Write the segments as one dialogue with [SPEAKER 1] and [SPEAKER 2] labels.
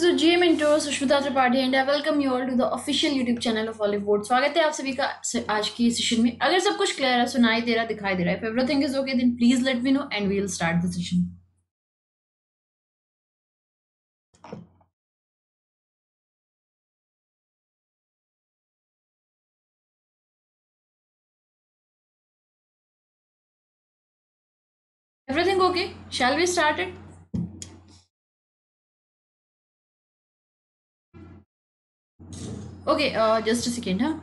[SPEAKER 1] is a GM intro, Sushmita Tripathi, and I welcome you all to the official YouTube channel of Olive Board. स्वागत है आप सभी का आज की सेशन में। अगर सब कुछ क्लियर है, सुनाई दे रहा, दिखाई दे रहा है, if everything is okay, then please let me know and we'll start the session. Everything okay? Shall we start it? Okay, just a second, huh?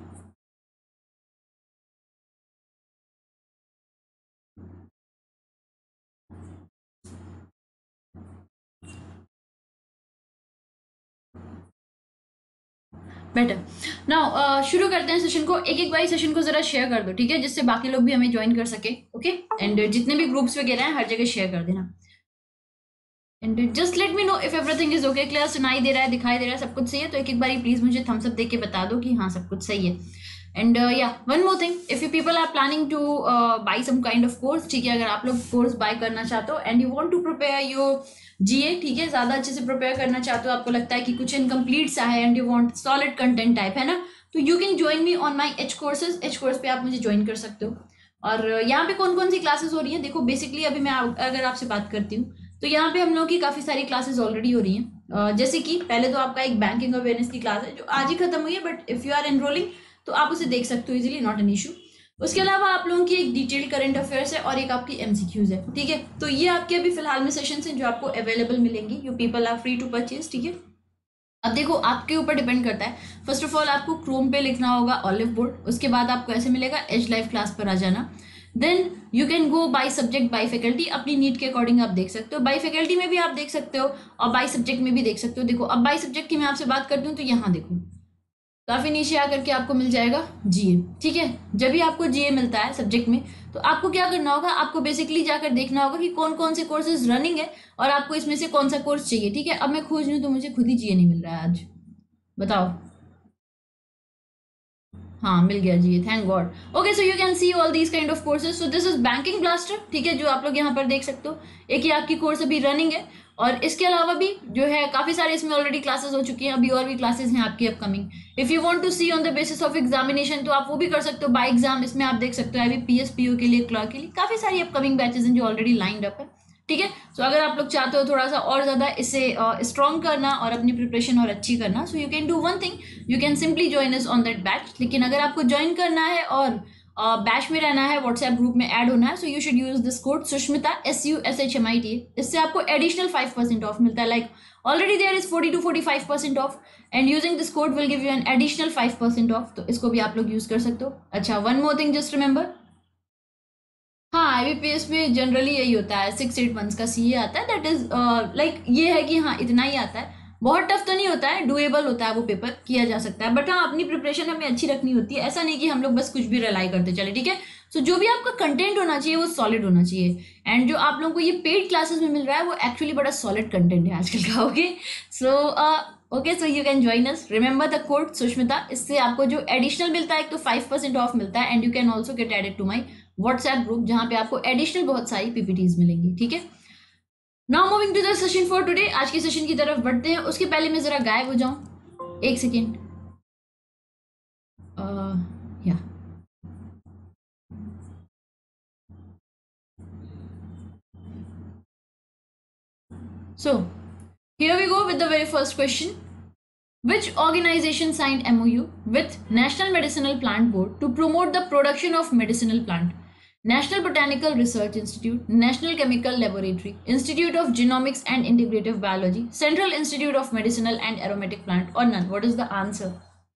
[SPEAKER 1] Better now शुरू करते हैं सेशन को। एक एक बारी सेशन को जरा शेयर कर दो, ठीक है, जिससे बाकी लोग भी हमें ज्वाइन कर सके। ओके, एंड जितने भी ग्रुप्स वगैरह हैं हर जगह शेयर कर देना। And just let me know if everything is okay. Clear सुनाई दे रहा है, दिखाई दे रहा है, सब कुछ सही है तो एक एक बारी प्लीज मुझे थम्स अप दे के बता दो कि हाँ सब कुछ सही है। एंड या one more thing, if you people are planning to buy some kind of course, ठीक है, अगर आप लोग कोर्स बाय करना चाहते हो and you want to prepare your GA, ठीक है, ज्यादा अच्छे से प्रिपेयर करना चाहते हो, आपको लगता है कि कुछ इनकम्प्लीट सा है and you want solid content type, है ना, तो you can join me on my H courses. H course पे आप मुझे ज्वाइन कर सकते हो। और यहाँ पे कौन कौन सी क्लासेस हो रही हैं, देखो बेसिकली अभी मैं अगर आपसे बात करती हूँ तो यहाँ पे हम लोग की काफी सारी क्लासेस ऑलरेडी हो रही हैं। जैसे कि पहले तो आपका एक बैंकिंग अवेयरनेस की क्लास है जो आज ही खत्म हुई है, but if you are enrolling तो आप उसे देख सकते हो इजीली, नॉट एन इशू। उसके अलावा आप लोगों की एक डिटेल्ड करंट अफेयर्स है और एक आपकी एमसीक्यूज है, ठीक है। तो ये आपके अभी फिलहाल में सेशंस हैं जो आपको अवेलेबल मिलेंगी। You people are free to purchase, ठीक है। अब देखो आपके ऊपर डिपेंड करता है। फर्स्ट ऑफ ऑल आपको क्रोम पे लिखना होगा ऑलिव बोर्ड, उसके बाद आपको ऐसे मिलेगा एज लाइव क्लास पर आ जाना। Then you can go by subject by faculty, अपनी नीड के अकॉर्डिंग आप देख सकते हो। बाय फैकल्टी में भी आप देख सकते हो और बाय सब्जेक्ट में भी देख सकते हो। देखो अब बाय सब्जेक्ट की मैं आपसे बात करती हूँ तो यहाँ देखो काफी नीचे आकर के आपको मिल जाएगा जीए, ठीक है। जब भी आपको जीए मिलता है सब्जेक्ट में तो आपको क्या करना होगा, आपको बेसिकली जाकर देखना होगा कि कौन कौन से कोर्सेज रनिंग है और आपको इसमें से कौन सा कोर्स चाहिए, ठीक है। अब मैं खोज रही हूँ तो मुझे खुद ही जीए नहीं मिल रहा है आज, बताओ। हाँ मिल गया जी, thank God. Okay, so you can see all these kind of courses. So this is banking blaster, ठीक है, जो आप लोग यहाँ पर देख सकते हो। एक ही आपकी कोर्स अभी रनिंग है और इसके अलावा भी जो है काफी सारे इसमें ऑलरेडी क्लासेस हो चुकी हैं, अभी और भी क्लासेस हैं आपकी upcoming. If you want to see on the basis of examination तो आप वो भी कर सकते हो बाय एग्जाम। इसमें आप देख सकते हो अभी पीएसपीओ के लिए, क्लर्क के लिए काफी सारी अपकमिंग बैचेस हैं जो ऑलरेडी लाइंड अप है, ठीक है। सो अगर आप लोग चाहते हो थोड़ा सा और ज्यादा इसे स्ट्रॉन्ग करना और अपनी प्रिपरेशन और अच्छी करना, so you can do one thing, you can simply join us on that batch. लेकिन अगर आपको ज्वाइन करना है और बैच में रहना है, व्हाट्सएप ग्रुप में ऐड होना है, so you should use this code Sushmita SUSHMITA। इससे आपको एडिशनल 5% ऑफ मिलता है। Like already there is 40 to 45% off and using this code will give you an additional 5% off. तो इसको भी आप लोग यूज कर सकते हो। अच्छा, one more thing just remember, हाँ आईबीपीएस में जनरली यही होता है, 6-8 मंथ्स का सीए आता है। दैट इज लाइक ये है कि हाँ इतना ही आता है, बहुत टफ तो नहीं होता है, डुएबल होता है, वो पेपर किया जा सकता है। बट हाँ अपनी प्रिपरेशन हमें अच्छी रखनी होती है, ऐसा नहीं कि हम लोग बस कुछ भी रिलाई करते चले, ठीक है। सो जो भी आपका कंटेंट होना चाहिए वो सॉलिड होना चाहिए। एंड जो आप लोगों को ये पेड क्लासेस में मिल रहा है वो एक्चुअली बड़ा सॉलिड कंटेंट है आजकल का। Okay so okay, so you can join us, remember the code Sushmita. इससे आपको जो एडिशनल मिलता है, एक तो 5% ऑफ मिलता है and you can also get added to my WhatsApp group जहां पे आपको एडिशनल बहुत सारी पीपीटीज मिलेंगी, ठीक है। Now moving to the session for today, आज के सेशन की तरफ बढ़ते हैं। उसके पहले मैं जरा गायब हो जाऊं, एक सेकेंड। या सो here we go with the very first question. Which organization signed MOU with National Medicinal Plant Board to promote the production of medicinal plant? National Botanical Research Institute, National Chemical Laboratory, Institute of Genomics and Integrative Biology, Central Institute of Medicinal and Aromatic Plant, or none? What is the answer?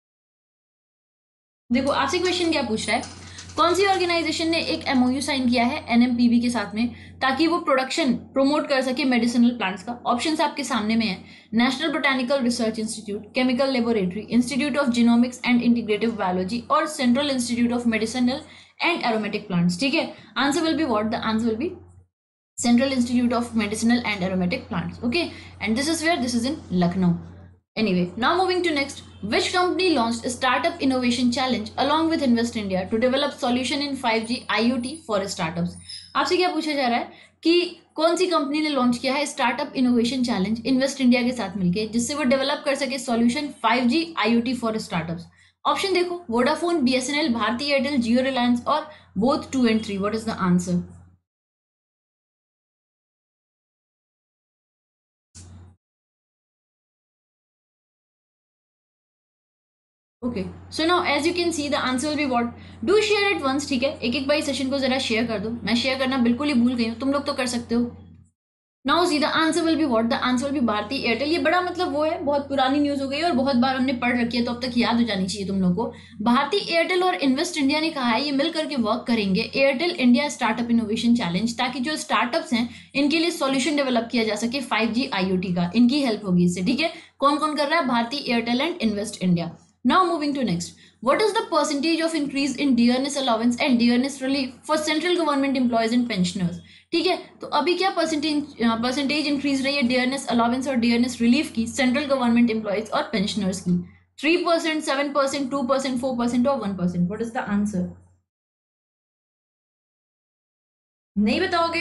[SPEAKER 1] देखो आपसे question क्या पूछ रहा है, कौन सी organisation ने एक एमओयू साइन किया है एनएमपीबी के साथ में ताकि वो प्रोडक्शन प्रमोट कर सके मेडिसिनल प्लांट्स का। ऑप्शंस आपके सामने में है, national botanical research institute, chemical laboratory, institute of genomics and integrative biology और central institute of medicinal and aromatic plants, ठीक है। Answer will be what, the answer will be Central Institute of Medicinal and Aromatic Plants, okay, and this is where, this is in Lucknow. Anyway, now moving to next, which company launched a startup innovation challenge along with Invest India to develop solution in 5G IoT for startups? आपसे क्या पूछा जा रहा है कि कौन सी company ने लॉन्च किया है startup innovation challenge invest India के साथ मिलकर, जिससे वो डेवलप कर सके solution 5G IoT for startups. Option देखो, वोडाफोन, BSNL, भारती एयरटेल, जियो रिलायंस और both 2 and 3। What is the answer? Okay, so now as you can see the answer will be what, do share it once. ठीक है, एक एक बार session को जरा share कर दो। मैं शेयर करना बिल्कुल ही भूल गई हूँ, तुम लोग तो कर सकते हो। Now see the answer will be what, the answer will be Bharti Airtel. ये बड़ा मतलब वो है, बहुत पुरानी न्यूज हो गई और बहुत बार हमने पढ़ रखी है, तो अब तक याद हो जानी चाहिए तुम लोग को। भारती एयरटेल और इन्वेस्ट इंडिया ने कहा है ये मिल करके वर्क करेंगे Airtel India startup innovation challenge, ताकि जो स्टार्टअप्स हैं इनके लिए सॉल्यूशन डेवलप किया जा सके 5G IoT का। इनकी हेल्प होगी इससे। ठीक है, कौन कौन कर रहा है? Bharti Airtel and invest India. Now moving to next. What is the percentage of increase in dearness allowance and dearness relief for central government employees and pensioners? ठीक है, तो अभी क्या परसेंटेज इंक्रीज रही है डियरनेस अलाउंस और डियरनेस रिलीफ की central government employees और पेंशनर्स की? 3%, 7%, 2%, 4% और 1%। What is the answer? नहीं बताओगे?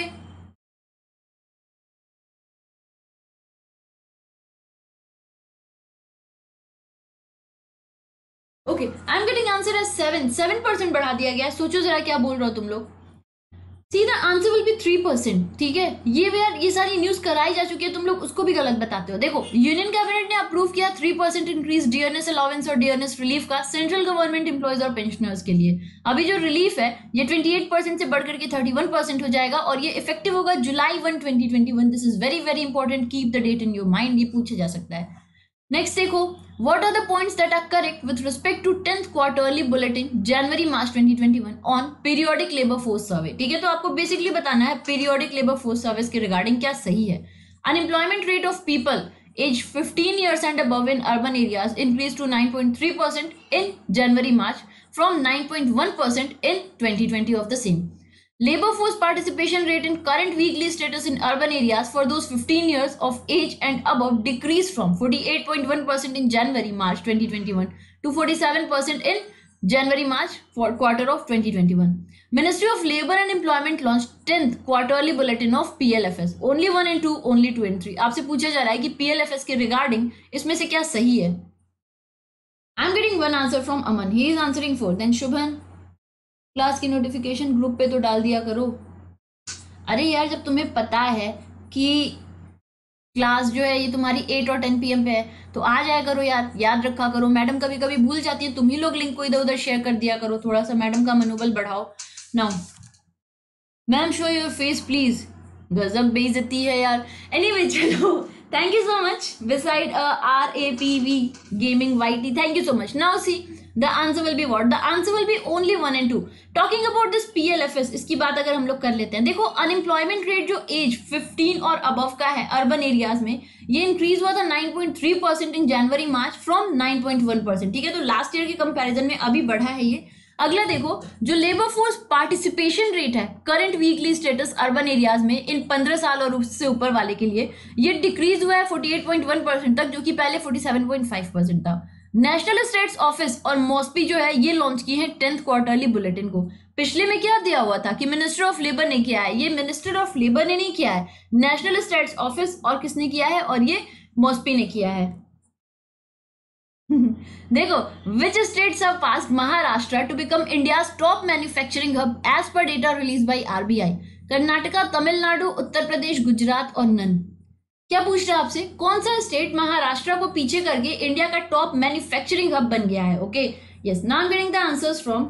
[SPEAKER 1] Okay, I am getting answer as 7% बढ़ा दिया गया। सोचो जरा क्या बोल रहे हो तुम लोग। See the answer will be 3%। ठीक है, ये यार ये सारी न्यूज कराई जा चुकी है, तुम लोग उसको भी गलत बताते हो। देखो, यूनियन कैबिनेट ने अप्रूव किया 3% इंक्रीज डियरनेस अलाउंस और डियरनेस रिलीफ का सेंट्रल गवर्नमेंट एम्प्लॉयज और पेंशनर्स के लिए। अभी जो रिलीफ है ये 28% से बढ़कर के 31% हो जाएगा और ये इफेक्टिव होगा जुलाई 1, 2021। This is very very important, keep the date in your mind, ये पूछा जा सकता है। नेक्स्ट देखो, what are the points that are correct with respect to 10th quarterly bulletin January March 2021 on periodic labor force survey? ठीक है, तो आपको बेसिकली बताना है periodic labor force surveys के रिगार्डिंग क्या सही है। Unemployment rate of people age 15 years and above in urban areas increased to 9.3% in January March from 9.1% in 2020 of the same. Labor force participation rate in current weekly status in urban areas for those 15 years of age and above decreased from 48.1% in January-March 2021 to 47% in January-March quarter of 2021. Ministry of Labor and Employment launched 10th quarterly bulletin of PLFS. Only 1 and 2, only 2 and 3. आपसे पूछा जा रहा है कि PLFS के regarding इसमें से क्या सही है? I am getting one answer from Aman. He is answering 4. Then Shubhan, class की नोटिफिकेशन ग्रुप पे तो डाल दिया करो। अरे यार, जब तुम्हें पता है कि क्लास जो है ये तुम्हारी 8 और 10 PM पे है तो आ जाया करो यार, याद रखा करो। मैडम कभी कभी भूल जाती है, तुम ही लोग लिंक को इधर उधर शेयर कर दिया करो, थोड़ा सा मैडम का मनोबल बढ़ाओ। Now ma'am show your face please. गजब बेइज्जती है यार। एनीवे चलो, thank you so much beside RAPV gaming YT, thank you so much. Now see the answer will be what? The answer will be only 1 and 2. Talking about this PLFS, इसकी बात अगर हम लोग कर लेते हैं, देखो अनएम्प्लॉयमेंट रेट जो एज 15 और अबव का है अर्बन एरियाज में, ये इंक्रीज हुआ था 9.3% इन जनवरी मार्च फ्रॉम 9.1%। ठीक है, तो लास्ट ईयर के कंपैरिजन में अभी बढ़ा है ये। अगला देखो, जो लेबर फोर्स पार्टिसिपेशन रेट है current weekly status urban areas में इन 15 साल और उससे ऊपर वाले के लिए, ये डिक्रीज हुआ है 48.1% तक, जो कि पहले 47.5% था। नेशनल स्टेट्स ऑफिस और मॉस्पी जो है ये लॉन्च की है 10th क्वार्टरली बुलेटिन को। पिछले में क्या दिया हुआ था कि मिनिस्टर ऑफ लेबर ने किया है, ये मिनिस्टर ऑफ लेबर ने नहीं किया है, नेशनल स्टेट्स ऑफिस और किसने किया है, और ये मॉस्पी ने किया है। देखो, which states have passed Maharashtra to become India's top manufacturing hub as per data release by RBI? Karnataka, Tamil Nadu, Uttar Pradesh, Gujarat और नन। क्या पूछ रहा है आपसे, कौन सा स्टेट महाराष्ट्र को पीछे करके इंडिया का टॉप मैन्युफैक्चरिंग हब बन गया है? Okay, yes, now I am getting the answers from,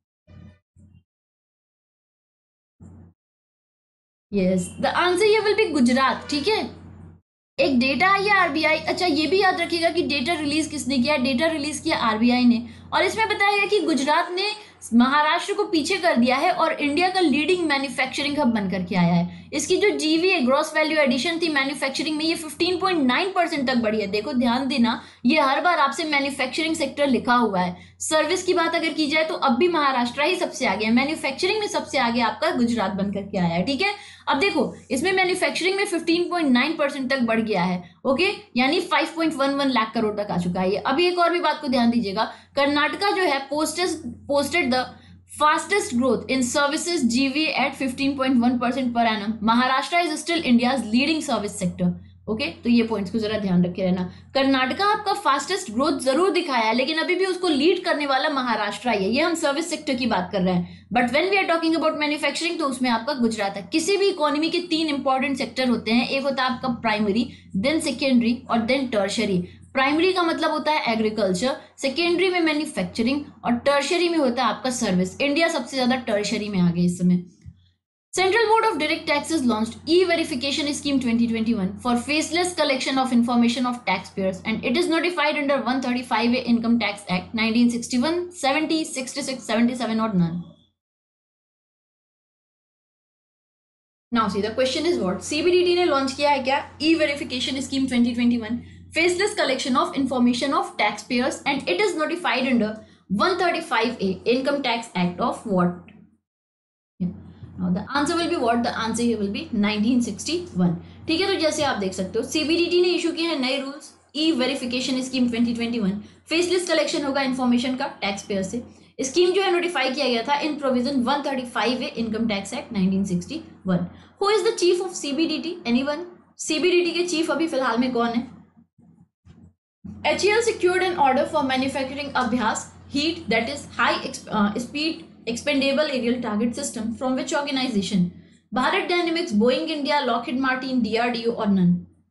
[SPEAKER 1] yes, the answer ये विल बी गुजरात। ठीक है, एक डेटा है ये RBI। अच्छा, ये भी याद रखिएगा कि डेटा रिलीज किसने किया? डेटा रिलीज किया RBI ने, और इसमें बताया गया कि गुजरात ने महाराष्ट्र को पीछे कर दिया है और इंडिया का लीडिंग मैन्युफैक्चरिंग हब बनकर के आया है। इसकी जो GVA ग्रॉस वैल्यू एडिशन थी मैन्युफैक्चरिंग में, ये 15.9% तक बढ़ी है। देखो ध्यान देना, ये हर बार आपसे मैन्युफैक्चरिंग सेक्टर लिखा हुआ है। सर्विस की बात अगर की जाए तो अब भी महाराष्ट्र ही सबसे आगे है, मैन्युफैक्चरिंग में सबसे आगे आपका गुजरात बनकर के आया है। ठीक है, अब देखो इसमें मैन्युफैक्चरिंग में 15.9% तक बढ़ गया है। ओके, यानी 5.11 लाख करोड़ तक आ चुका है ये। अभी एक और भी बात को ध्यान दीजिएगा, कर्नाटका जो है posted the Fastest growth in services GV at 15.1% per annum. Maharashtra is still India's leading service sector. Okay तो ये पॉइंट्स को जरा ध्यान रखे रहना. कर्नाटका आपका फास्टेस्ट ग्रोथ जरूर दिखाया है, लेकिन अभी भी उसको लीड करने वाला महाराष्ट्र ही है. ये हम सर्विस सेक्टर की बात कर रहे हैं, but when we are talking about manufacturing तो उसमें आपका गुजरात है. किसी भी इकोनॉमी के 3 इंपॉर्टेंट सेक्टर होते हैं. एक होता है आपका प्राइमरी, देन सेकेंडरी और देन टर्शरी. प्राइमरी का मतलब होता है एग्रीकल्चर, सेकेंडरी में मैन्युफैक्चरिंग और टर्शरी में होता है आपका सर्विस. इंडिया सबसे ज्यादा टर्शरी में आ गया इस समय. Central Board of Direct Taxes launched E-Verification Scheme 2021 for faceless collection of information of taxpayers, and it is notified under 135A Income Tax Act 1961, 70, 66, 77 or none. Now see, the question is what? CBDT ने launch किया है क्या? E-Verification Scheme 2021, faceless collection of information of taxpayers, and it is notified under 135A Income Tax Act of what? Now the answer will be what? The answer here will be 1961. ठीक है, तो जैसे आप देख सकते हो CBDT ने issue किए हैं नए rules. E verification scheme 2021, faceless collection होगा इन्फॉर्मेशन का टैक्स पेयर से. स्कीम जो है नोटिफाई किया गया था in provision 135A income tax act 1961. Who is the chief of CBDT? Anyone? CBDT के चीफ अभी फिलहाल में कौन है? HAL secured an order for manufacturing Abhyas heat, that is high speed expendable aerial target system, from which organization? Bharat Dynamics, Boeing India, Lockheed Martin, DRDO or none?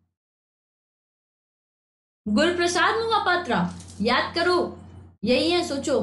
[SPEAKER 1] Guruprasad Mohapatra, याद करो, यही है, सोचो.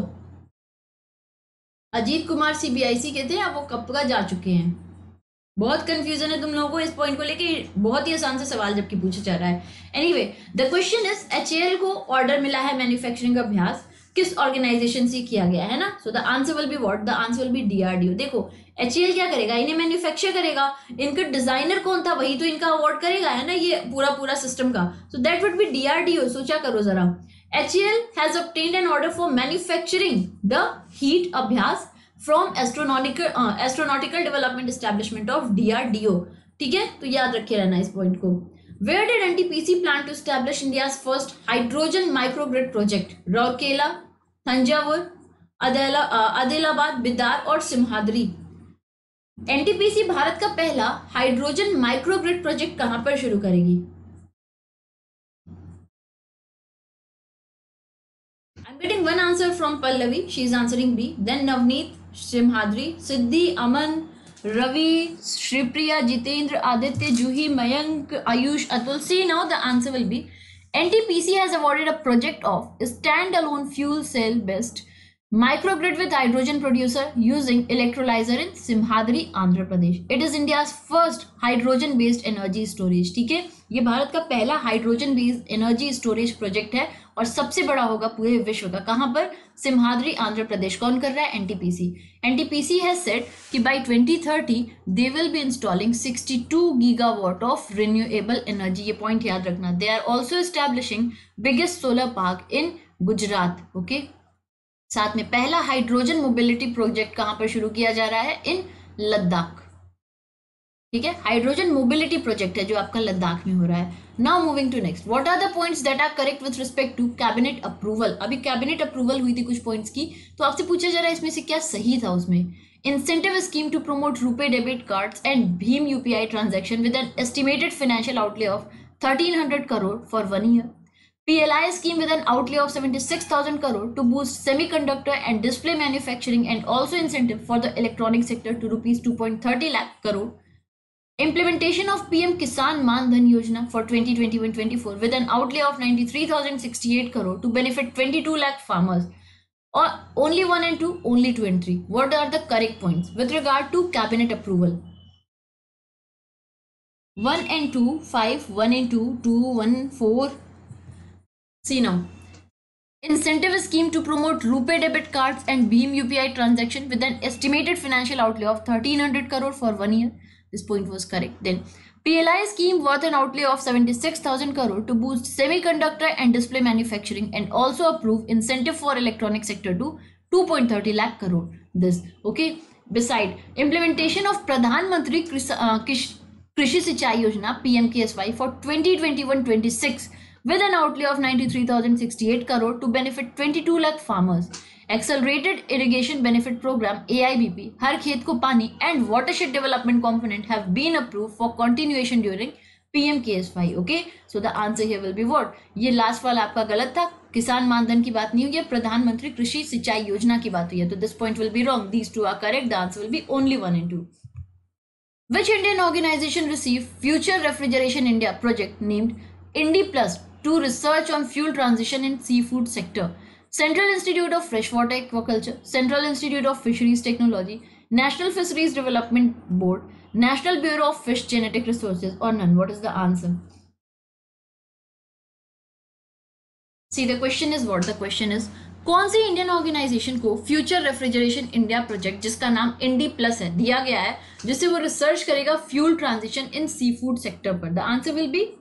[SPEAKER 1] अजीत कुमार CBIC के थे, अब वो कब का जा चुके हैं. बहुत कंफ्यूजन है तुम लोगों को इस पॉइंट को लेके. बहुत ही आसान से सवाल जबकि पूछा जा रहा है. Anyway the question is HAL को ऑर्डर मिला है मैन्युफैक्चरिंग का अभ्यास, किस ऑर्गेनाइजेशन से किया गया है ना. So the answer will be what? The answer will be DRDO. देखो HAL क्या करेगा? इन्हें मैन्युफैक्चर करेगा. इनका डिजाइनर कौन था? वही तो इनका अवार्ड करेगा, है ना, ये पूरा सिस्टम का. So that would be DRDO. सोचा करो जरा. HAL has obtained an order for manufacturing the heat Abhyas from astronautical development establishment of DRDO. ठीक है, तो याद रखे रहना इस पॉइंट को. Where did NTPC plan to establish India's first hydrogen microgrid project? Rourkela, Thanjavur, Adilabad, Bidar और Simhadri. NTPC Bharat का पहला हाइड्रोजन माइक्रोग्रिड प्रोजेक्ट कहां पर शुरू करेगी? I'm getting one answer from Pallavi. She is answering B. Then Navneet, Simhadri, Siddhi, Aman, Ravi, Shripriya, Jitendra, Aditya, Juhi, Mayank, Ayush, Atul. See now the answer will be NTPC has awarded a project of standalone fuel cell based microgrid with hydrogen producer using electrolyzer in Simhadri, Andhra Pradesh. It is India's first hydrogen based energy storage. ठीक है, ये भारत का पहला hydrogen based energy storage project है और सबसे बड़ा होगा पूरे विश्व का. कहां पर? सिमहाद्री, आंध्र प्रदेश. कौन कर रहा है? NTPC. NTPC हैज सेड कि by 2030 they will be installing 62 gigawatt of renewable energy. ये पॉइंट याद रखना. They are also establishing biggest solar park in Gujarat. Okay, साथ में पहला हाइड्रोजन मोबिलिटी प्रोजेक्ट कहां पर शुरू किया जा रहा है? इन लद्दाख. ठीक है, हाइड्रोजन मोबिलिटी प्रोजेक्ट है जो आपका लद्दाख में हो रहा है. Now moving to next, what are the points that are correct with respect to cabinet approval. अभी कैबिनेट अप्रूवल हुई थी कुछ पॉइंट्स की, तो आपसे पूछा जा रहा है इसमें से क्या सही था. उसमें incentive scheme to promote RuPay debit cards and भीम UPI transaction with an estimated financial outlay of 1300 crore for 1 year. PLI scheme with an outlay of 76,000 crore to boost semiconductor and display manufacturing and also incentive for the electronic sector to rupees 2.30 lakh crore. Implementation of PM Kisan Man Dhan Yojana for 2021-24 with an outlay of 93,068 crore to benefit 22 lakh farmers. Or only 1 and 2, only 2 and 3. What are the correct points with regard to cabinet approval? 1 and 2, 5, 1 and 2, 2, 1, 4. See now, incentive scheme to promote RuPay debit cards and Bheem UPI transaction with an estimated financial outlay of 1300 crore for 1 year. This point was correct. Then PLI scheme worth an outlay of 76,000 crore to boost semiconductor and display manufacturing and also approve incentive for electronic sector to 2.30 lakh crore. This okay. Beside implementation of Pradhan Mantri Krishi Sinchai Yojana PMKSY for 2021-26 with an outlay of 93,068 crore to benefit 22 lakh farmers. Accelerated Irrigation Benefit Program AIBP, हर खेत को पानी and Watershed Development Component have been approved for continuation during PMKS5. Okay, so the answer here will be what? ये last वाला आपका गलत था, किसान मानधन की बात नहीं हुई है, प्रधानमंत्री कृषि सिंचाई योजना की बात हुई है, तो this point will be wrong. These two are correct. The answer will be only 1 and 2. Which Indian organization received Future Refrigeration India project named INDI+ to research on fuel transition in seafood sector? Central Institute of Freshwater Aquaculture, Central Institute of Fisheries Technology, National Fisheries Development Board, National Bureau of Fish Genetic Resources, or none? What is the answer? See, the question is what? The question is, कौन सी Indian organisation को future refrigeration India project, जिसका नाम INDI+ है, दिया गया है, जिससे वो रिसर्च करेगा fuel transition in seafood sector पर? The answer will be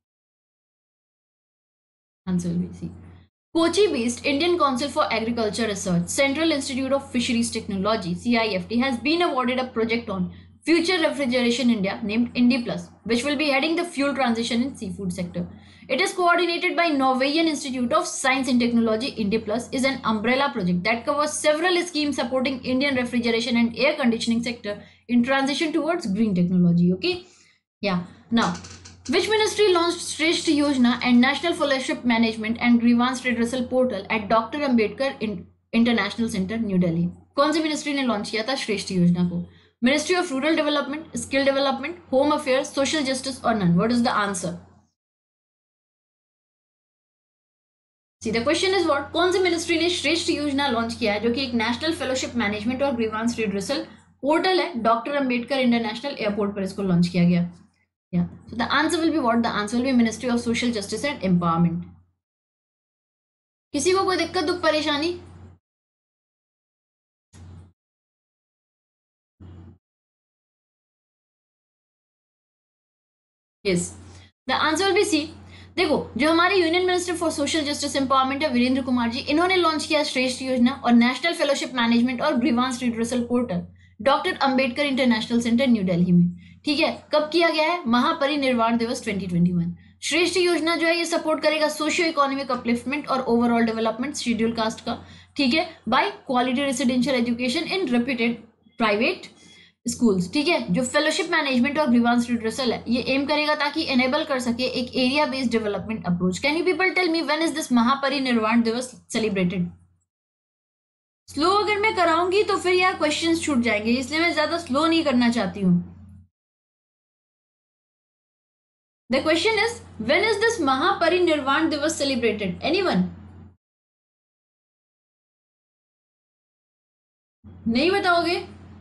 [SPEAKER 1] C. Kochi based Indian Council for Agriculture Research, Central Institute of Fisheries Technology, CIFT, has been awarded a project on Future Refrigeration India named INDI+, which will be heading the fuel transition in seafood sector. It is coordinated by Norwegian Institute of Science and Technology. INDI+ is an umbrella project that covers several schemes supporting Indian refrigeration and air conditioning sector in transition towards green technology. Okay, yeah. Now, which ministry launched Shreshth Yojana and National Fellowship Management and Grievance Redressal Portal at Dr. Ambedkar International Center, New Delhi? कौन सी ministry ने launch किया था श्रेष्ठ योजना को? Ministry of rural development, skill development, home affairs, social justice, और none? What is the answer? C, the question is what? कौन सी मिनिस्ट्री ने श्रेष्ठ योजना लॉन्च किया है, जो कि एक नेशनल फेलोशिप मैनेजमेंट और ग्रीवांस रिड्रेसल पोर्टल है? डॉक्टर अंबेडकर इंटरनेशनल एयरपोर्ट पर इसको लॉन्च किया गया. Yeah. So the answer will be what? The answer will be Ministry of Social Justice and Empowerment. किसी को कोई दिक्कत दुख परेशानी? Yes. The answer will be C. देखो, जो हमारे union minister for social justice empowerment है वीरेंद्र कुमार जी, इन्होंने लॉन्च किया श्रेष्ठ योजना और नेशनल फेलोशिप मैनेजमेंट और grievance redressal portal doctor Ambedkar international centre new Delhi में. ठीक है, कब किया गया है? महापरिनिर्वाण दिवस 2021. श्रेष्ठ योजना जो है ये सपोर्ट करेगा सोशियो इकोनॉमिक अपलिफ्टमेंट और ओवरऑल डेवलपमेंट शेड्यूल कास्ट का. ठीक है, by quality residential education in reputed private schools. ठीक है, जो फेलोशिप मैनेजमेंट और ग्रीवांस रिड्रेसल है ये एम करेगा ताकि एनेबल कर सके एक area based development approach. Can you people tell me when is this Mahaparinirvan Diwas celebrated? Slow अगर मैं कराऊंगी तो फिर यार क्वेश्चंस छूट जाएंगे, इसलिए मैं ज्यादा स्लो नहीं करना चाहती हूँ. The question is, when is this Mahaparinirvan Divas celebrated? Anyone? नहीं बताओगे?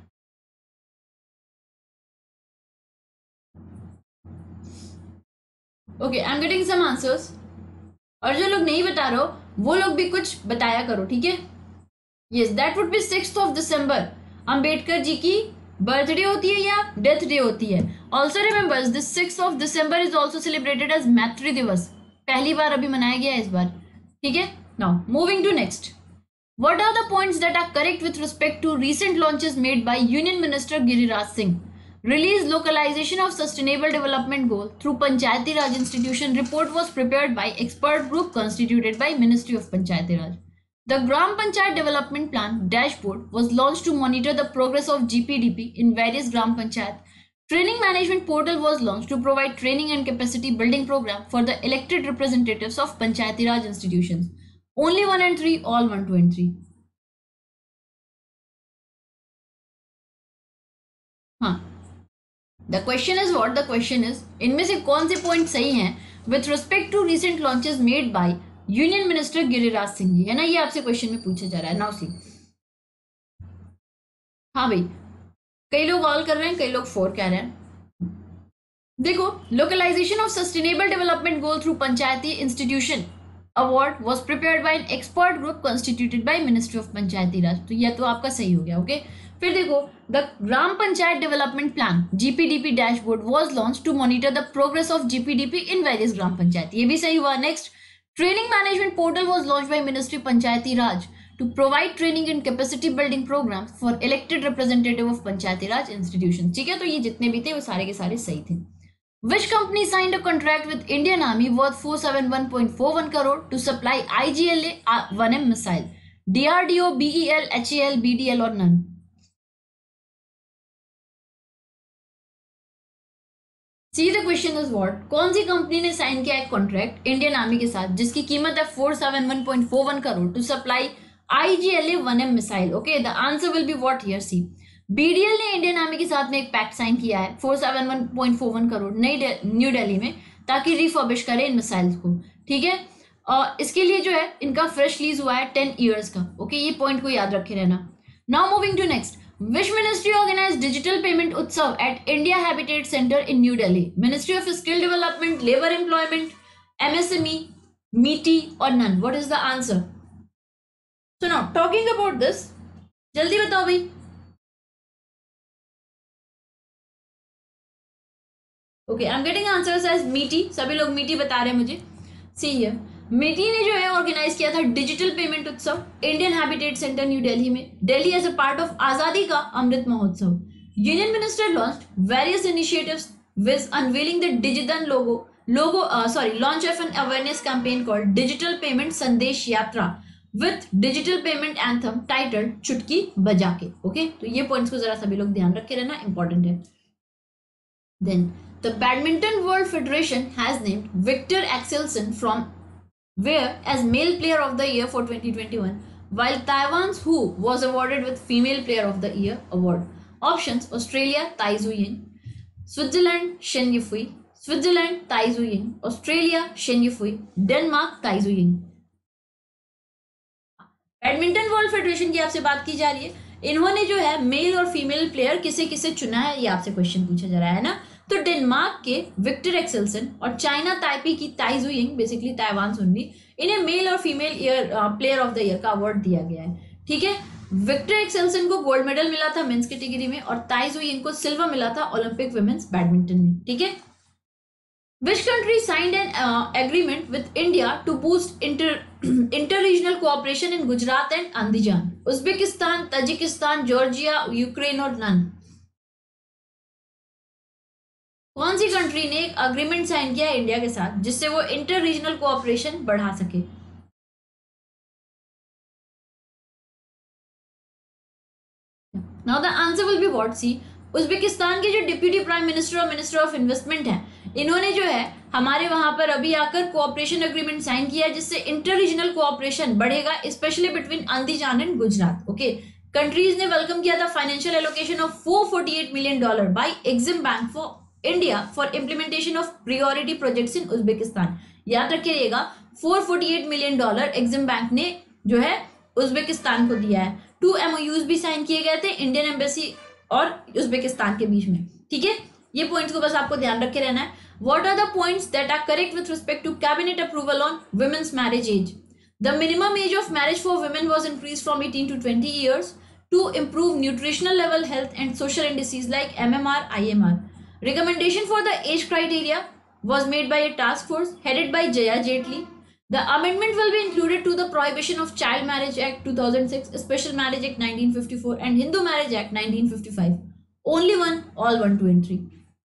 [SPEAKER 1] Okay, I'm getting some answers. और जो लोग नहीं बता रहे हो वो लोग भी कुछ बताया करो, ठीक है? Yes, that would be 6th of December. Ambedkar ji की बर्थडे होती है या डेथ डे होती है. Also remembers this 6th of December इज also celebrated as Maitri Diwas. पहली बार अभी मनाया गया है इस बार. ठीक है, now moving to next. What are the points that are correct with respect to recent launches made by Union Minister Giriraj Singh? Release localization of sustainable development goal through Panchayati Raj institution report was prepared by expert group constituted by Ministry of Panchayati Raj. The Gram Panchayat Development Plan dashboard was launched to monitor the progress of GPDP in various Gram Panchayat. Training Management Portal was launched to provide training and capacity building program for the elected representatives of Panchayati Raj institutions. Only 1 and 3, all 1, 2 and 3. हाँ. The question is what? The question is, इनमें से कौन से point सही हैं with respect to recent launches made by union minister Giriraj Singh ji, है ना? ये आपसे क्वेश्चन में पूछा जा रहा है. Now C. हाँ भाई, कई लोग ऑल कर रहे हैं, कई लोग 4 कह रहे हैं. देखो, localisation of sustainable development goal through panchayati institution award was prepared by an expert group constituted by ministry of Panchayati Raj. तो यह तो आपका सही हो गया. ओके, फिर देखो, the gram panchayat development plan GPDP dashboard was launch to monitor the progress of GPDP in various gram panchayat. ये भी सही हुआ. Next, training management portal was launch by ministry Panchayati Raj to provide training and capacity building programs for elected representative of Panchayati Raj institutions. ठीक है, तो ये जितने भी थे वो सारे के सारे सही थे. Which company signed a contract with Indian Army worth 471.41 crore to supply IGLA-1M missile DRDO, BEL, HAL, BDL और none? C the question is what, कौन सी कंपनी ने साइन किया एक कॉन्ट्रैक्ट इंडियन आर्मी के साथ जिसकी कीमत है 471.41 crore to supply IGLA 1M missile? Okay, the answer will be what here? C, BDL ने इंडियन आर्मी के साथ में एक पैक्ट साइन किया है 471.41 करोड़ न्यू दिल्ली में, ताकि रिफर्बिश करे इन मिसाइल्स को, ठीक है। और इसके लिए जो है इनका फ्रेश लीज हुआ है 10 ईयर्स का। ओके, ये पॉइंट को याद रखे रहना। Now moving to next, which ministry organized digital payment utsav at India Habitat Center in New Delhi? Ministry of Skill Development, Labor Employment, MSME, MeitY or none? What is the answer? So now talking about this, जल्दी बताओ भाई। Okay, I'm getting answers as MeitY, सभी लोग MeitY बता रहे हैं मुझे। See here, MeitY ने जो है ऑर्गेनाइज किया था digital payment Utsav Indian habitat centre new Delhi में, Delhi as a part of Azadi ka Amrit Mahotsav. Union minister launched various initiatives with unveiling the digital launch of an awareness campaign called digital payment Sandesh Yatra with digital payment anthem titled Chutki Baja के। Okay, तो ये points को जरा सभी लोग ध्यान रखे रहना, इंपॉर्टेंट है। Then the badminton world federation has named Viktor Axelsen from where as male player of the year for 2021, while Taiwan's Hu was awarded with female player of the year award. Options: Australia, Tai Zuying; Switzerland, Shen Yifui; Switzerland, Tai Zuying; Australia, Shen Yifui; Denmark, Tai Zuying. Badminton world federation की आपसे बात की जा रही है, इन्होंने जो है मेल और फीमेल प्लेयर किसे किसे चुना है, ये आपसे क्वेश्चन पूछा जा रहा है ना। तो डेनमार्क के विक्टर एक्सेल्सन और चाइना ताइपी की ताई जुइंग, बेसिकली ताइवान सुननी, इन्हें मेल और female player of the year का अवार्ड दिया गया है, ठीक है। विक्टर एक्सेल्सन को गोल्ड मेडल मिला था मेंस कैटेगरी में और ताई जुइंग को सिल्वर मिला था ओलंपिक वुमेन्स बैडमिंटन में, ठीक है। Which country signed an agreement with India to boost inter-regional cooperation in Gujarat and Andijan? Uzbekistan, Tajikistan, Georgia, Ukraine और none? कौन सी कंट्री ने एक अग्रीमेंट साइन किया इंडिया के साथ जिससे वो इंटर रीजनल कोऑपरेशन बढ़ा सके? Now the answer will be what? C, Uzbekistan के जो डिप्यूटी प्राइम मिनिस्टर और मिनिस्टर ऑफ इन्वेस्टमेंट हैं, इन्होंने जो है हमारे वहां पर अभी आकर कोऑपरेशन एग्रीमेंट साइन किया जिससे इंटर रीजनल कोऑपरेशन बढ़ेगा, specially between Andijan and Gujarat. Okay, countries ने वेलकम किया था financial allocation of $448 million by Exim bank for India for implementation of priority projects in Uzbekistan. याद रखिएगा, $448 मिलियन एग्जिम बैंक ने जो है उज्बेकिस्तान को दिया है। 2 MOUs भी साइन किए गए थे इंडियन एम्बेसी और उज्बेकिस्तान के बीच में, ठीक है। ये पॉइंट्स को बस आपको ध्यान रखे रहना है। What are the points that are correct with respect to cabinet approval on women's marriage age? The minimum age of marriage for women was increase from 18 to 20 years to improve nutritional level health and social indices like MMR, IMR. Recommendation for the age criteria was made by a task force headed by Jaya Jetli. The amendment will be included to the Prohibition of Child Marriage Act 2006, Special Marriage Act 1954 and Hindu Marriage Act 1955. Only one, all 1, 2 and 3.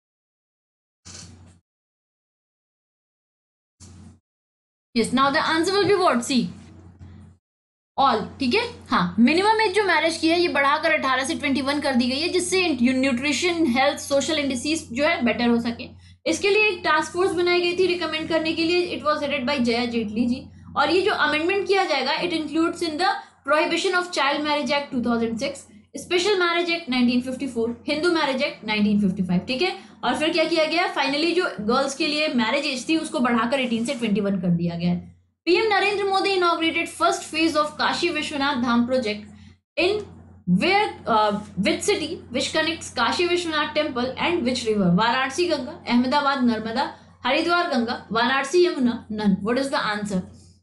[SPEAKER 1] Yes, now the answer will be what? C. All, ठीक है। हाँ, minimum age जो marriage की है ये बढ़ाकर 18 से 21 कर दी गई है जिससे न्यूट्रिशन, हेल्थ, सोशल इंडिसीज जो है बेटर हो सके। इसके लिए एक टास्क फोर्स बनाई गई थी रिकमेंड करने के लिए। It was headed by Jaya Jaitly ji. और ये जो अमेंडमेंट किया जाएगा it includes in the prohibition of child marriage act 2006, special marriage act 1954, Hindu marriage act 1955, ठीक है। और फिर क्या किया गया, फाइनली जो गर्ल्स के लिए मैरिज एज थी उसको बढ़ाकर 18 से 21 कर दिया गया है। PM Narendra Modi inaugurated first phase of Kashi Vishwanath Dham project in which city which connects Kashi Vishwanath temple and which river? Varanasi Ganga, Ahmedabad Narmada, Haridwar Ganga, Varanasi Yamuna, none. What is the answer?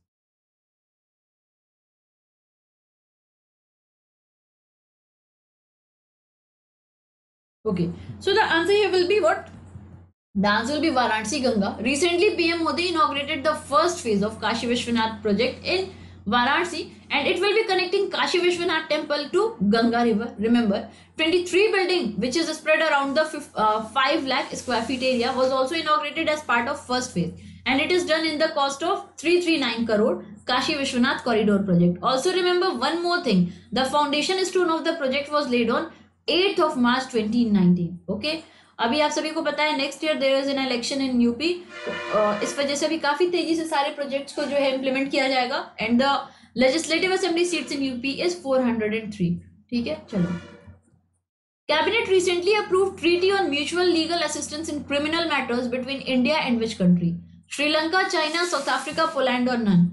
[SPEAKER 1] Okay, so the answer here will be what? The answer will be Varanasi Ganga. Recently, PM Modi inaugurated the first phase of Kashi Vishwanath project in Varanasi and it will be connecting Kashi Vishwanath temple to Ganga river. Remember, 23 building which is spread around the 5 lakh square feet area was also inaugurated as part of first phase and it is done in the cost of 339 crore Kashi Vishwanath Corridor Project. Also remember one more thing. The foundation stone of the project was laid on 8th of March 2019. Okay. अभी आप सभी को पता है next year there is an election in UP, इस वजह से अभी काफी तेजी से सारे प्रोजेक्ट्स को जो है इम्प्लीमेंट किया जाएगा. And the legislative assembly seats in UP is 403. ठीक है, चलो. Cabinet recently approved treaty on mutual legal assistance in criminal matters between India and which country? Sri Lanka, China, South Africa, Poland or none?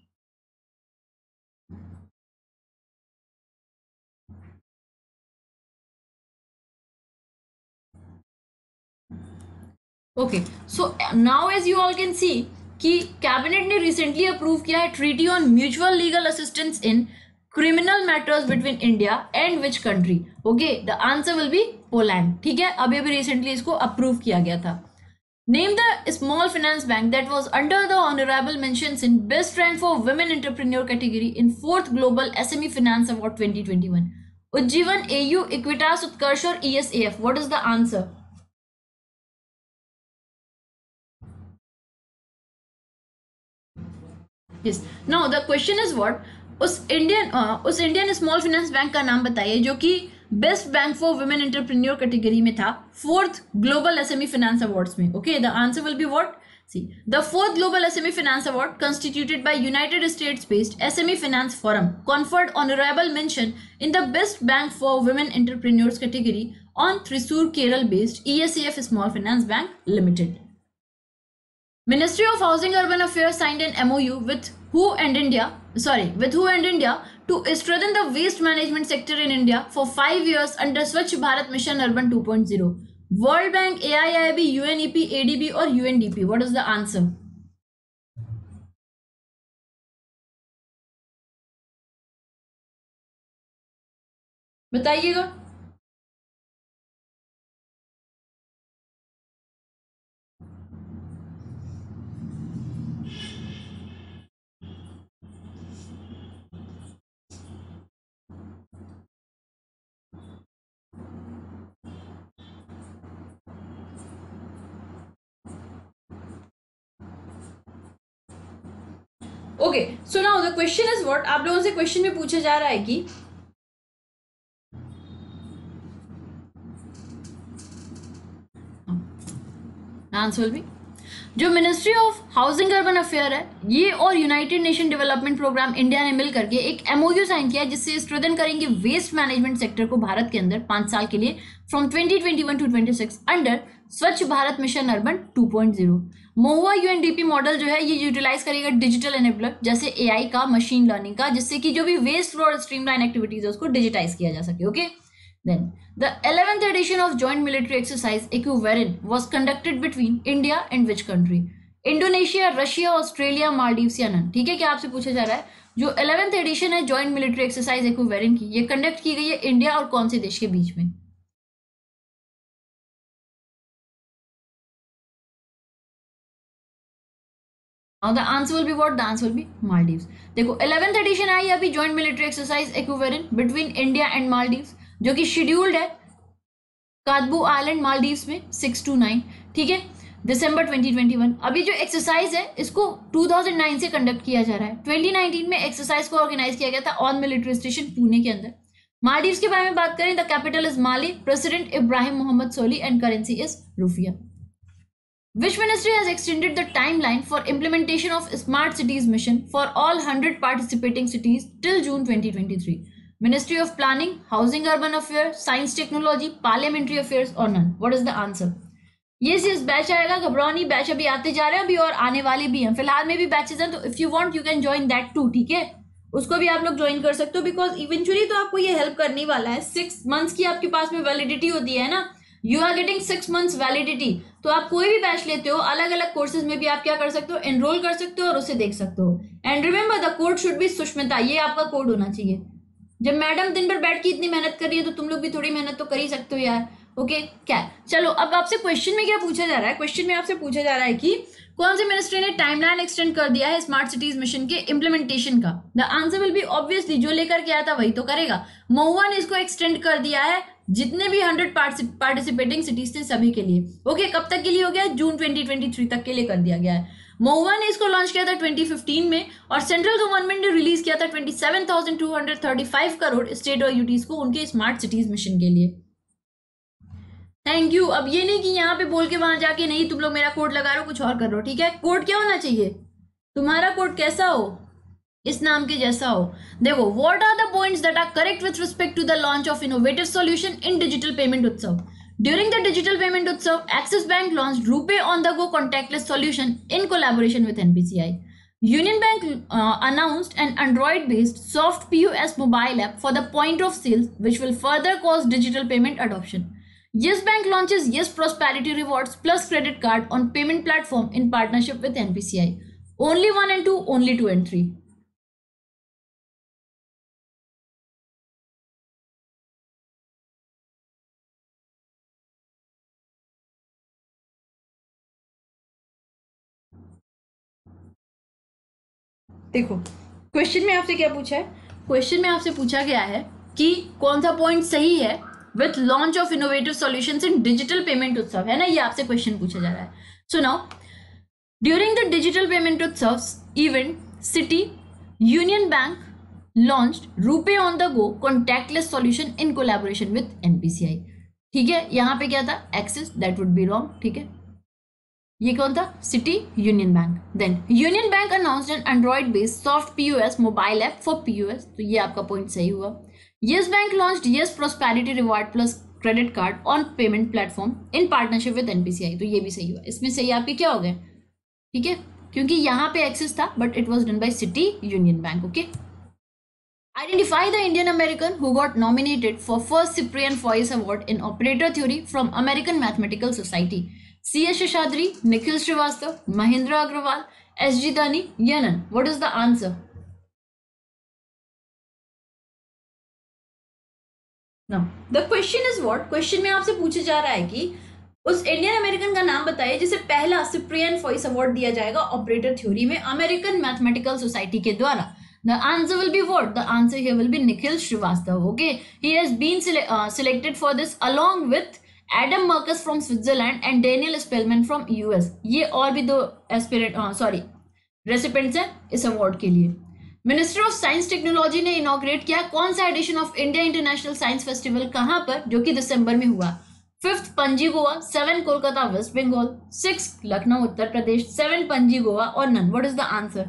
[SPEAKER 1] Okay, so now as you all can see कि cabinet ने recently approve किया है treaty on mutual legal assistance in criminal matters between India and which country? Okay, the answer will be Poland. ठीक है, अभी अभी recently इसको approve किया गया था. Name the small finance bank that was under the honourable mentions in best rank for women entrepreneur category in 4th global SME finance award 2021. Ujjivan, AU, Equitas, Utkarsh और ESF. What is the answer? Yes. Now the question is what? उस Indian small finance bank का नाम बताइए जो कि best bank for women entrepreneur category में था 4th global SME finance awards में. Okay, the answer will be what? C, the 4th global SME finance award constituted by United States based SME Finance Forum conferred honorable mention in the best bank for women entrepreneurs category on Thrissur Kerala based ESAF Small Finance Bank Limited. Ministry of Housing Urban Affairs signed an MOU with who and India to strengthen the waste management sector in India for 5 years under Swachh Bharat Mission Urban 2.0. World Bank, AIIB, UNEP, ADB or UNDP. What is the answer? बताइएगा. Okay, so now the question is what? आप लोगों से question में पूछा जा रहा है कि आंसर विल बी जो ministry of housing urban affair है ये और United Nation development programme India ने मिल करके एक एमओयू साइन किया जिससे स्ट्रेंथन करेंगे वेस्ट मैनेजमेंट सेक्टर को भारत के अंदर 5 साल के लिए from 2021 to 26 under Swachh Bharat mission urban 2.0. महुआ यूएनडीपी मॉडल जो है ये यूटिलाइज करेगा डिजिटल एनेबलर जैसे एआई का, मशीन लर्निंग का, जिससे कि जो भी वेस्ट फ्लो और स्ट्रीमलाइन एक्टिविटीज है उसको डिजिटाइज किया जा सके. Okay, then the 11th edition of joint military exercise EquiVarin was conducted between India and which country? Indonesia, Russia, Australia, Maldives या नन? ठीक है, क्या आपसे पूछा जा रहा है जो 11th एडिशन है जॉइंट मिलिट्री एक्सरसाइज EquiVarin की, ये कंडक्ट की गई है इंडिया और कौन से देश के बीच में? The answer will be what? The answer will be Maldives. देखो 11th एडिशन आई अभी joint military exercise EquiVarin between India and Maldives जो कि शेड्यूल्ड है कादबू आइलैंड मालदीव्स में 6 to 9. ठीक है, दिसंबर 2021. अभी जो एक्सरसाइज है इसको 2009 से कंडक्ट किया जा रहा है. 2019 में एक्सरसाइज को ऑर्गेनाइज किया गया था ऑन मिलिट्री स्टेशन पुणे के अंदर. मालदीव्स के बारे में बात करें, the capital is Male, president Ibrahim Mohamed Solih and currency is rufiyaa. Which ministry has extended the timeline for implementation of Smart Cities mission for all 100 participating cities till June 2023? Ministry of Planning, Housing Urban Affairs, Science Technology, Parliamentary Affairs or none? What is the answer? yes batch आएगा, घबराओ नहीं, batch अभी आते जा रहे हैं अभी और आने वाले भी हैं. फिलहाल में भी बैचेस हैं तो if you want you can join that too. ठीक है, उसको भी आप लोग ज्वाइन कर सकते हो बिकॉज इवेंचुअली तो आपको ये हेल्प करने वाला है. 6 months की आपके पास में वैलिडिटी होती है ना, you are getting 6 months validity. तो आप कोई भी बैच लेते हो अलग अलग कोर्सेज में भी आप क्या कर सकते हो, एनरोल कर सकते हो और उसे देख सकते हो. And remember the code should be Sushmita, ये आपका कोड होना चाहिए. जब मैडम दिन भर बैठ के इतनी मेहनत कर रही है तो तुम लोग भी थोड़ी मेहनत तो कर ही सकते हो यार. ओके, क्या चलो अब आपसे क्वेश्चन में क्या पूछा जा रहा है? क्वेश्चन में आपसे पूछा जा रहा है कि कौन से मिनिस्ट्री ने टाइमलाइन एक्सटेंड कर दिया है स्मार्ट सिटीज मिशन के इम्प्लीमेंटेशन का? The answer will be obviously जो लेकर के आया था वही तो करेगा. महुआ ने इसको एक्सटेंड कर दिया है जितने भी 100 पार्टिसिपेटिंग सिटीज थे सभी के लिए. ओके, कब तक के लिए हो गया? जून 2023 तक के लिए कर दिया गया है. महुआ ने इसको लॉन्च किया था 2015 में, और सेंट्रल गवर्नमेंट ने रिलीज किया था 27,235 करोड़ स्टेट और यूटीज को उनके स्मार्ट सिटीज मिशन के लिए। Thank you. अब ये नहीं कि यहाँ पे बोल के वहां जाके नहीं तुम लोग मेरा कोड लगा रहे हो, कुछ और कर रहे हो, ठीक है। कोड क्या होना चाहिए तुम्हारा? कोड कैसा हो? इस नाम के जैसा हो। देखो, what are the points that are correct with respect to the launch of innovative solution in digital payment Utsav? During the digital payment Utsav, Axis Bank launched RuPay on the go contactless solution in collaboration with NPCI. Union Bank announced an Android-based soft POS mobile app for the point of sales, which will further cause digital payment adoption. Yes Bank launches Yes Prosperity Rewards plus credit card on payment platform in partnership with NPCI. Only 1 and 2, only 2 and 3. देखो, question में आपसे क्या पूछा है? Question में आपसे पूछा गया है कि कौन सा पॉइंट सही है with launch of innovative solutions in digital payment Utsav, है ना, ये आपसे क्वेश्चन पूछा जा रहा है. So now, during the digital payment Utsav event, City Union Bank launched RuPay on the go contactless solution in collaboration with NPCI. ठीक है, यहां पे क्या था? Axis, that would be wrong. ठीक है, ये कौन था? City Union Bank. Then Union Bank announced an android based soft POS mobile app for POS, तो ये आपका पॉइंट सही हुआ. Yes Bank launched Yes prosperity reward plus credit card on payment platform in partnership with NPCI, तो ये भी सही हुआ. इसमें सही आपके क्या हो गए? ठीक है, क्योंकि यहाँ पे एक्सिस था but it was done by City Union Bank. Okay, identify the Indian American who got nominated for first Cyprian Foyce Award in operator theory from American Mathematical Society. C.S. Sheshadri, Nikhil Srivastava, Mahindra Agrawal, S.G. Dani, Yanan. What is the answer? Now, the question is what? Question में आपसे पूछा जा रहा है कि उस Indian American का नाम बताइए जिसे पहला सिप्रियन फॉइस अवार्ड दिया जाएगा ऑपरेटर थ्योरी में अमेरिकन मैथमेटिकल सोसाइटी के द्वारा. The answer will be what? The answer here will be Nikhil Srivastava. Okay, he has been selected for this along with Adam Marcus from Switzerland and Daniel Spellman from US. ये और भी दो recipients हैं इस award के लिए. Minister of science technology ने inaugurate किया कौन सा edition of India international science festival, कहां पर? जो कि दिसंबर में हुआ. 5th पणजी गोवा, 7 कोलकाता वेस्ट बंगाल, 6 लखनऊ उत्तर प्रदेश, 7 पणजी गोवा और none. What is the answer?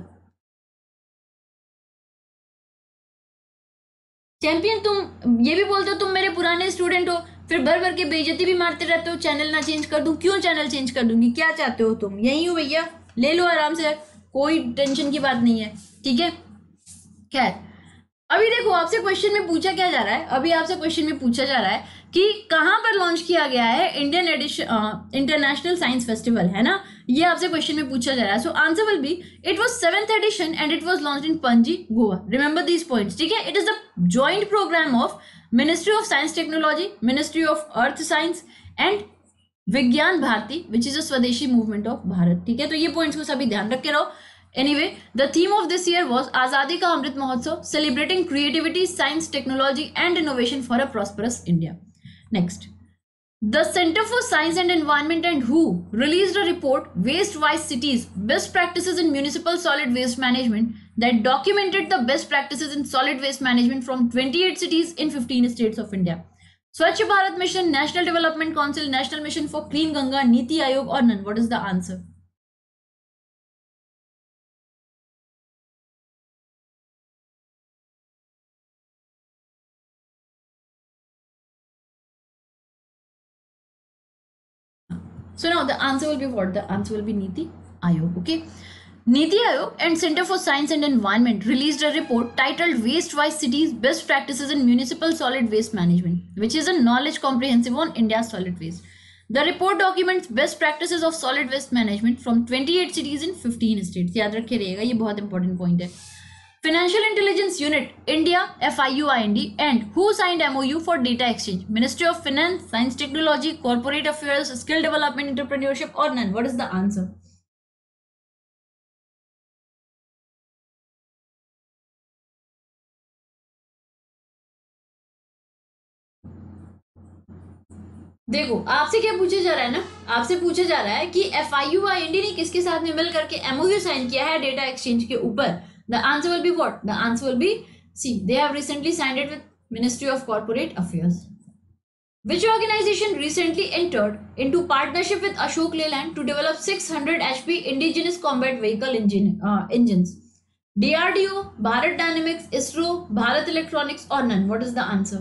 [SPEAKER 1] Champion, तुम ये भी बोलते हो तुम मेरे पुराने स्टूडेंट हो, फिर भर भर के बेइज्जती भी मारते रहते हो. चैनल ना चेंज कर दूं? क्यों चैनल चेंज कर दूंगी? क्या चाहते हो तुम? यही हो भैया, ले लो आराम से, कोई टेंशन की बात नहीं है. ठीक है, खैर, अभी देखो आपसे क्वेश्चन में पूछा क्या जा रहा है. अभी आपसे क्वेश्चन में पूछा जा रहा है कि कहां पर लॉन्च किया गया है Indian edition international science festival, है ना, ये आपसे क्वेश्चन में पूछा जा रहा है. So answer will be it was 7th edition and it was launched in Panaji Goa. Remember these points. ठीक है, it is the joint program of ministry of science technology, ministry of earth science and Vigyan Bharati, which is a स्वदेशी movement of Bharat. ठीक है, तो ये points को सभी ध्यान रख के रहो. Anyway, the theme of this year was Azadi Ka Amrit Mahotsav, celebrating creativity, science, technology, and innovation for a prosperous India. Next, the Center for Science and Environment and WHO released a report, Waste Wise Cities: Best Practices in Municipal Solid Waste Management, that documented the best practices in solid waste management from 28 cities in 15 states of India. Swachh Bharat Mission, National Development Council, National Mission for Clean Ganga, Niti Aayog, or none. What is the answer? So now the answer will be what? The answer will be Niti Aayog. Okay. Niti Aayog and Center for Science and Environment released a report titled Waste Wise Cities: Best Practices in Municipal Solid Waste Management, which is a knowledge comprehensive on India's solid waste. The report documents best practices of solid waste management from 28 cities in 15 states. याद रखे रहिएगा, ये बहुत important point है. Financial Intelligence Unit, India, FIUIND, and who signed MOU for data exchange? Ministry of Finance, Science Technology, Corporate Affairs, Skill Development, Entrepreneurship, or none? What is the answer? देखो आपसे क्या पूछा जा रहा है ना, आपसे पूछा जा रहा है कि FIUIND ने किसके साथ में मिल करके MOU साइन किया है डेटा एक्सचेंज के ऊपर। The answer will be what, the answer will be C, they have recently signed it with ministry of corporate affairs. Which organization recently entered into partnership with Ashok Leyland to develop 600 HP indigenous combat vehicle engines? DRDO, Bharat Dynamics, ISRO, Bharat Electronics, or none? What is the answer?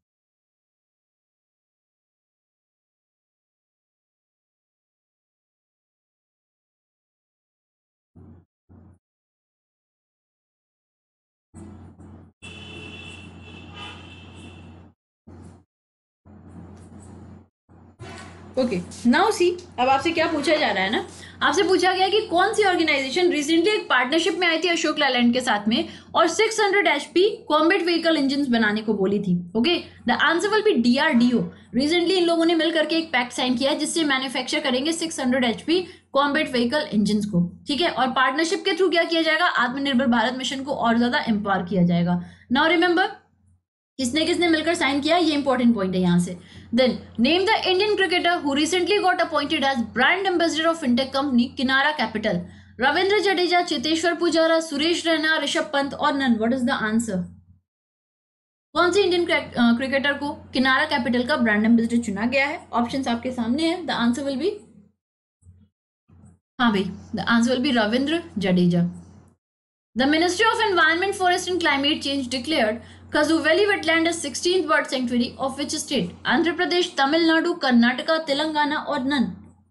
[SPEAKER 1] Okay now see, अब आपसे क्या पूछा जा रहा है ना, आपसे पूछा गया कि कौन सी ऑर्गेनाइजेशन रिसेंटली एक पार्टनरशिप में आई थी अशोक लेलैंड के साथ में और 600 HP कॉम्बैट व्हीकल इंजन बनाने को बोली थी। Okay, the answer will be DRDO। Recently इन लोगों ने मिल करके एक पैक्ट साइन किया है जिससे मैन्युफैक्चर करेंगे 600 HP कॉम्बैट व्हीकल इंजन को। ठीक है, और पार्टनरशिप के थ्रू क्या किया जाएगा, आत्मनिर्भर भारत मिशन को और ज्यादा एम्पावर किया जाएगा। नाउ रिमेंबर किसने किसने मिलकर साइन किया, ये इंपॉर्टेंट पॉइंट है यहाँ से। Then name the Indian cricketer who recently got appointed as brand ambassador of fintech company Kinara Capital. Ravindra Jadeja, Cheteshwar Pujara, Suresh Raina, Rishabh Pant और none. What is the answer? कौन से इंडियन क्रिकेटर को किनारा कैपिटल का ब्रांड एम्बेसडर चुना गया है? ऑप्शंस आपके सामने है। द आंसर विल बी, हाँ भाई, the answer will be Ravindra Jadeja. The Ministry of Environment, Forest and Climate Change declared Kazuveli wetland as 16th bird sanctuary of which state? Andhra Pradesh, Tamil Nadu, Karnataka, Telangana or none?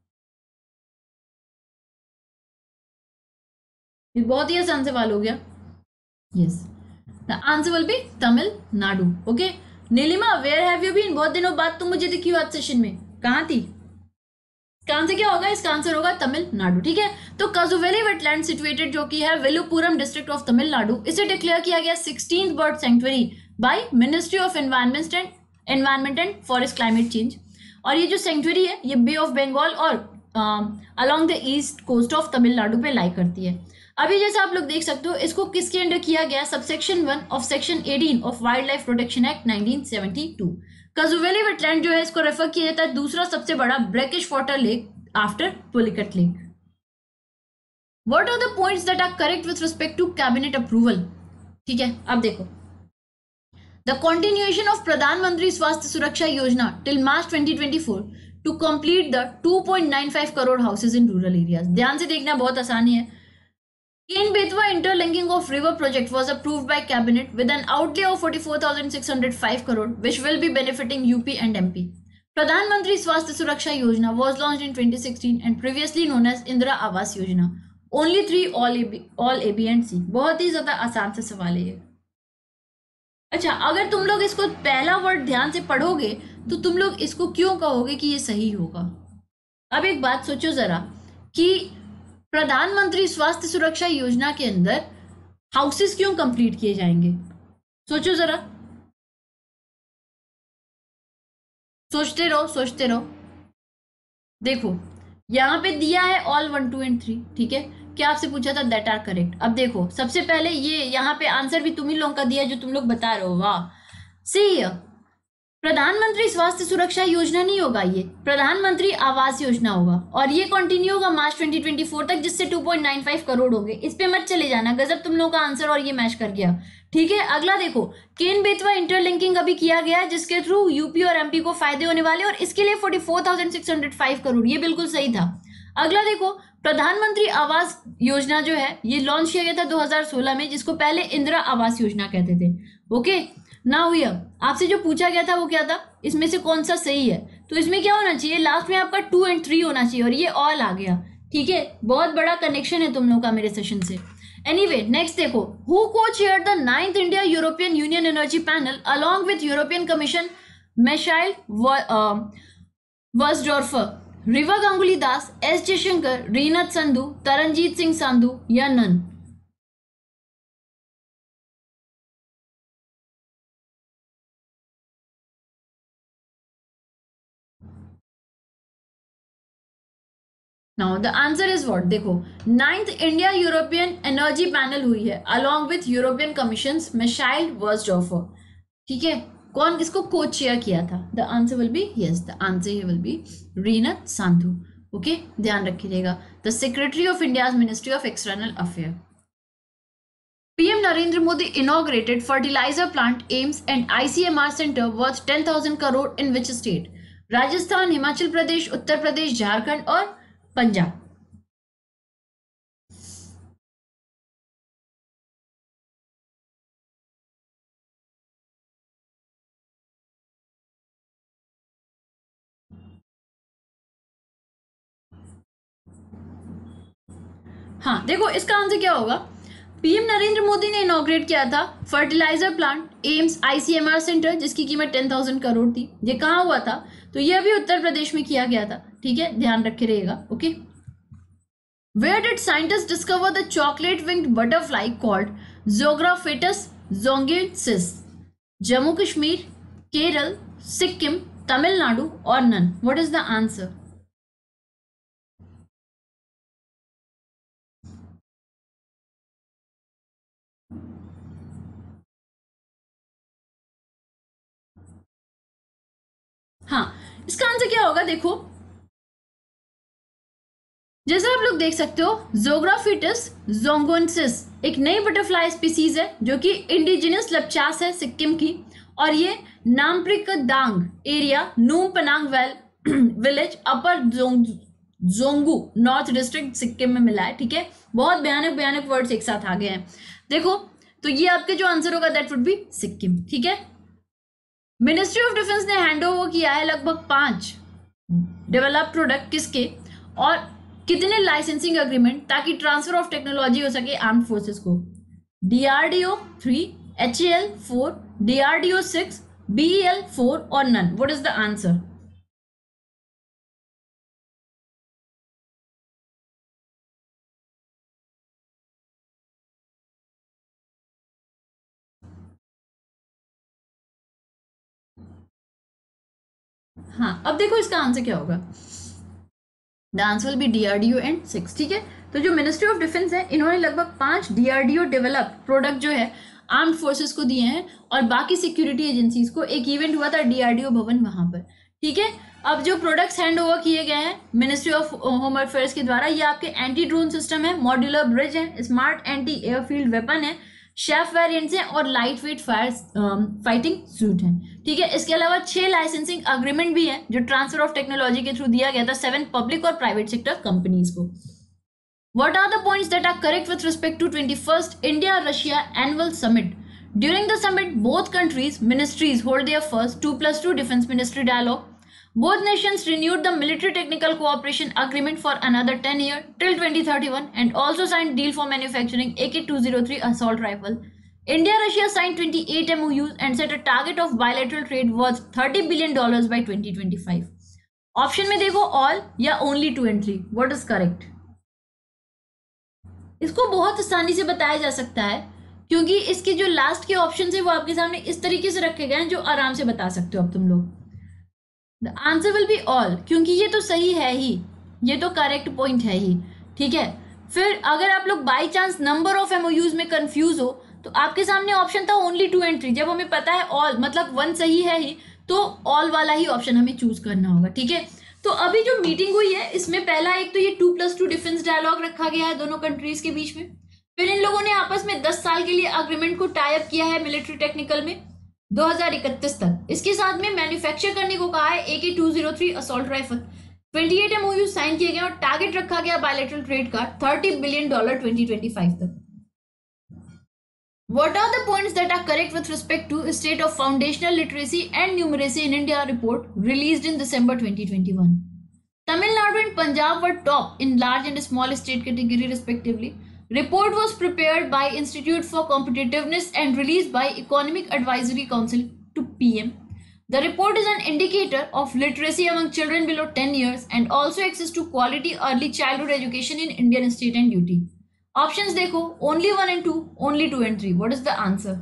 [SPEAKER 1] ये बहुत ही आसान सवाल हो गया। Yes, the answer will be Tamil Nadu. Okay, Nilima, where have you been? बहुत दिनों बाद तुम मुझे दिखी हो आज सेशन में, कहाँ थी? इसका आंसर क्या होगा? इसका आंसर होगा तमिलनाडु। ठीक है, तो काजुवेली वेटलैंड सिचुएटेड जो कि है विलुपुरम डिस्ट्रिक्ट ऑफ तमिलनाडु, इसे डिक्लेयर किया गया 16th bird sanctuary by ministry of environment and forest climate change. और ये जो सेंचुरी है ये बे ऑफ बंगाल और along the east coast of Tamil पे लाई करती है। अभी जैसा आप लोग देख सकते हो, इसको किसके अंडर किया गया? Subsection 1 of section 18 of wild life protection act 1972। Kazhuveli wetland जो है इसको रेफर किया जाता है दूसरा सबसे बड़ा brackish water lake after Pulicat lake. What are the points that are correct with respect to cabinet approval? ठीक है, अब देखो, द कंटिन्यूएशन ऑफ प्रधानमंत्री स्वास्थ्य सुरक्षा योजना till March 2024 to complete the 2.95 crore houses in rural areas. ध्यान से देखना, बहुत आसानी है। Ken Betwa interlinking of river project was approved by cabinet with an outlay of 44,605 crore, which will be benefiting UP and MP. प्रधानमंत्री स्वास्थ्य सुरक्षा योजना was launched in 2016 and previously known as Indira Awas Yojana. Only 3 all A, B and C. बहुत ही ज्यादा आसान से सवाल है ये। अच्छा, अगर तुम लोग इसको पहला वर्ड ध्यान से पढ़ोगे तो तुम लोग इसको क्यों कहोगे कि ये सही होगा? अब एक बात सोचो जरा कि प्रधानमंत्री स्वास्थ्य सुरक्षा योजना के अंदर हाउसेस क्यों कंप्लीट किए जाएंगे? सोचो जरा, सोचते रहो सोचते रहो। देखो यहां पे दिया है ऑल 1 2 एंड 3। ठीक है, क्या आपसे पूछा था? That are correct. अब देखो, सबसे पहले ये यहाँ पे आंसर भी तुम ही लोगों का दिया जो तुम लोग बता रहे हो। वाह, सी प्रधानमंत्री स्वास्थ्य सुरक्षा योजना नहीं होगा, ये प्रधानमंत्री आवास योजना होगा और ये कंटिन्यू होगा मार्च 2024 तक, जिससे 2.95 करोड़ हो गए। इस पे मत चले जाना, गजब तुम लोगों का आंसर और ये मैच कर गया। ठीक है, अगला देखो, केन बेतवा इंटरलिंकिंग अभी किया गया है जिसके थ्रू यूपी और एमपी को फायदे होने वाले और इसके लिए 44,605 करोड़, ये बिल्कुल सही था। अगला देखो, प्रधानमंत्री आवास योजना जो है ये लॉन्च किया गया था 2016 में, जिसको पहले इंदिरा आवास योजना कहते थे। ओके, नाउ हियर आपसे जो पूछा गया था वो क्या था? इसमें से कौन सा सही है? तो इसमें क्या होना चाहिए? लास्ट में आपका 2 एंड 3 होना चाहिए और ये ऑल आ गया। ठीक है, बहुत बड़ा कनेक्शन है तुम लोग का मेरे सेशन से। एनीवे, नेक्स्ट देखो, who co chair the 9th India European union energy panel along with European commission Michael Versdorfer? Riva Ganguly Das, S Jaishankar, Reenat Sandhu, Taranjit Singh Sandhu या none? Now the answer is what? देखो, 9th India European energy panel हुई है along with European commission Michael Versdorfer. ठीक है, कौन किसको co chair किया था? The answer will be yes, the answer will B Reenat Sandhu. Okay, ध्यान रखिएगा। The secretary of India's ministry of external affair. PM Narendra Modi inaugurated fertilizer plant AIMS and ICMR center worth 10,000 crore in which state? Rajasthan, Himachal Pradesh, Uttar Pradesh, Jharkhand और पंजाब। हाँ देखो, इसका आंसर क्या होगा? PM Narendra Modi ने इनॉग्रेट किया था fertiliser plant AIIMS ICMR centre, जिसकी कीमत 10,000 करोड़ थी। ये कहाँ हुआ था? तो ये अभी उत्तर प्रदेश में किया गया था। ठीक है, ध्यान रखे रहेगा। Okay, where did scientist discover the chocolate winged butterfly called Zographetus dzonguensis? Jammu Kashmir, Kerala, Sikkim, Tamil और none. What is the answer? हाँ, इसका आंसर क्या होगा? देखो, जैसा आप लोग देख सकते हो, ज़ोग्राफिटस ज़ोंगिएंसिस एक नई बटरफ्लाई स्पीसीज है जो कि इंडिजिनस लपचास है सिक्किम की, और ये Namprik Dang area, Noom Panang village, upper Dzongu north district Sikkim में मिला है। ठीक है, बहुत भयानक भयानक वर्ड्स एक साथ आ गए हैं। देखो, तो ये आपके जो आंसर होगा दैट वुड बी सिक्किम। ठीक है, मिनिस्ट्री ऑफ डिफेंस ने हैंड ओवर किया है लगभग 5 डेवलप प्रोडक्ट किसके, और कितने लाइसेंसिंग अग्रीमेंट, ताकि ट्रांसफर ऑफ टेक्नोलॉजी हो सके आर्म फोर्सेस को? DRDO 3, HAL 4, DRDO 6, BEL 4 और none. What is the answer? हाँ, अब देखो इसका आंसर क्या होगा। The answer will be DRDO and 6। ठीक है, तो जो मिनिस्ट्री ऑफ डिफेंस है, इन्होंने लगभग 5 DRDO डेवलप प्रोडक्ट जो है आर्म्ड फोर्सेस को दिए हैं, और बाकी सिक्योरिटी एजेंसीज को। एक इवेंट हुआ था DRDO भवन वहां पर। ठीक है, अब जो प्रोडक्ट्स हैंड ओवर किए गए हैं मिनिस्ट्री ऑफ होम अफेयर्स के द्वारा, ये आपके एंटी ड्रोन सिस्टम है, मॉड्यूलर ब्रिज है, स्मार्ट एंटी एयरफील्ड वेपन है, शेफ वेरिएंट्स हैं और light weight fire fighting suit है। ठीक है, इसके अलावा 6 लाइसेंसिंग अग्रीमेंट भी है जो ट्रांसफर ऑफ टेक्नोलॉजी के थ्रू दिया गया था 7 पब्लिक और प्राइवेट सेक्टर कंपनीज को। What are the points that are correct with respect to 21st India-Russia Annual Summit? During the summit, both countries' ministries hold their first 2+2 defense ministry dialogue. Both nations renewed the military technical cooperation agreement for another 10 years till 2031 and also signed deal for manufacturing AK-203 assault rifle. India-Russia signed 28 MOUs and set a target of bilateral trade worth $30 billion by 2025. Option में देखो all या only 2 and 3. What is correct? इसको बहुत आसानी से बताया जा सकता है, क्योंकि इसके जो लास्ट के ऑप्शन है वो आपके सामने इस तरीके से रखे गए हैं जो आराम से बता सकते हो अब तुम लोग। The answer will be all, क्योंकि ये तो सही है ही, ये तो करेक्ट पॉइंट है ही। ठीक है, फिर अगर आप लोग by chance number of MOUs में कंफ्यूज हो, तो आपके सामने ऑप्शन था ओनली 2 and 3। जब हमें पता है ऑल मतलब 1 सही है ही, तो ऑल वाला ही ऑप्शन हमें चूज करना होगा। ठीक है, तो अभी जो मीटिंग हुई है इसमें पहला एक तो ये 2+2 डिफेंस डायलॉग रखा गया है दोनों कंट्रीज के बीच में। फिर इन लोगों ने आपस में 10 साल के लिए अग्रीमेंट को टाई अप किया है मिलिट्री टेक्निकल में 2031 तक। इसके साथ में मैन्युफैक्चर करने को कहा है AK-203 assault rifle. 28 MOU sign किए गए और टारगेट रखा गया बायलैटरल ट्रेड का $30 बिलियन 2025 तक। What are the points that are correct with respect to state of foundational literacy and numeracy in India report released in December 2021? Tamil Nadu and Punjab were top in large and small state category respectively. Report was prepared by Institute for Competitiveness and released by Economic Advisory Council to PM. The report is an indicator of literacy among children below 10 years and also access to quality early childhood education in Indian state and UT. Options देखो, only 1 and 2, only 2 and 3. What is the answer?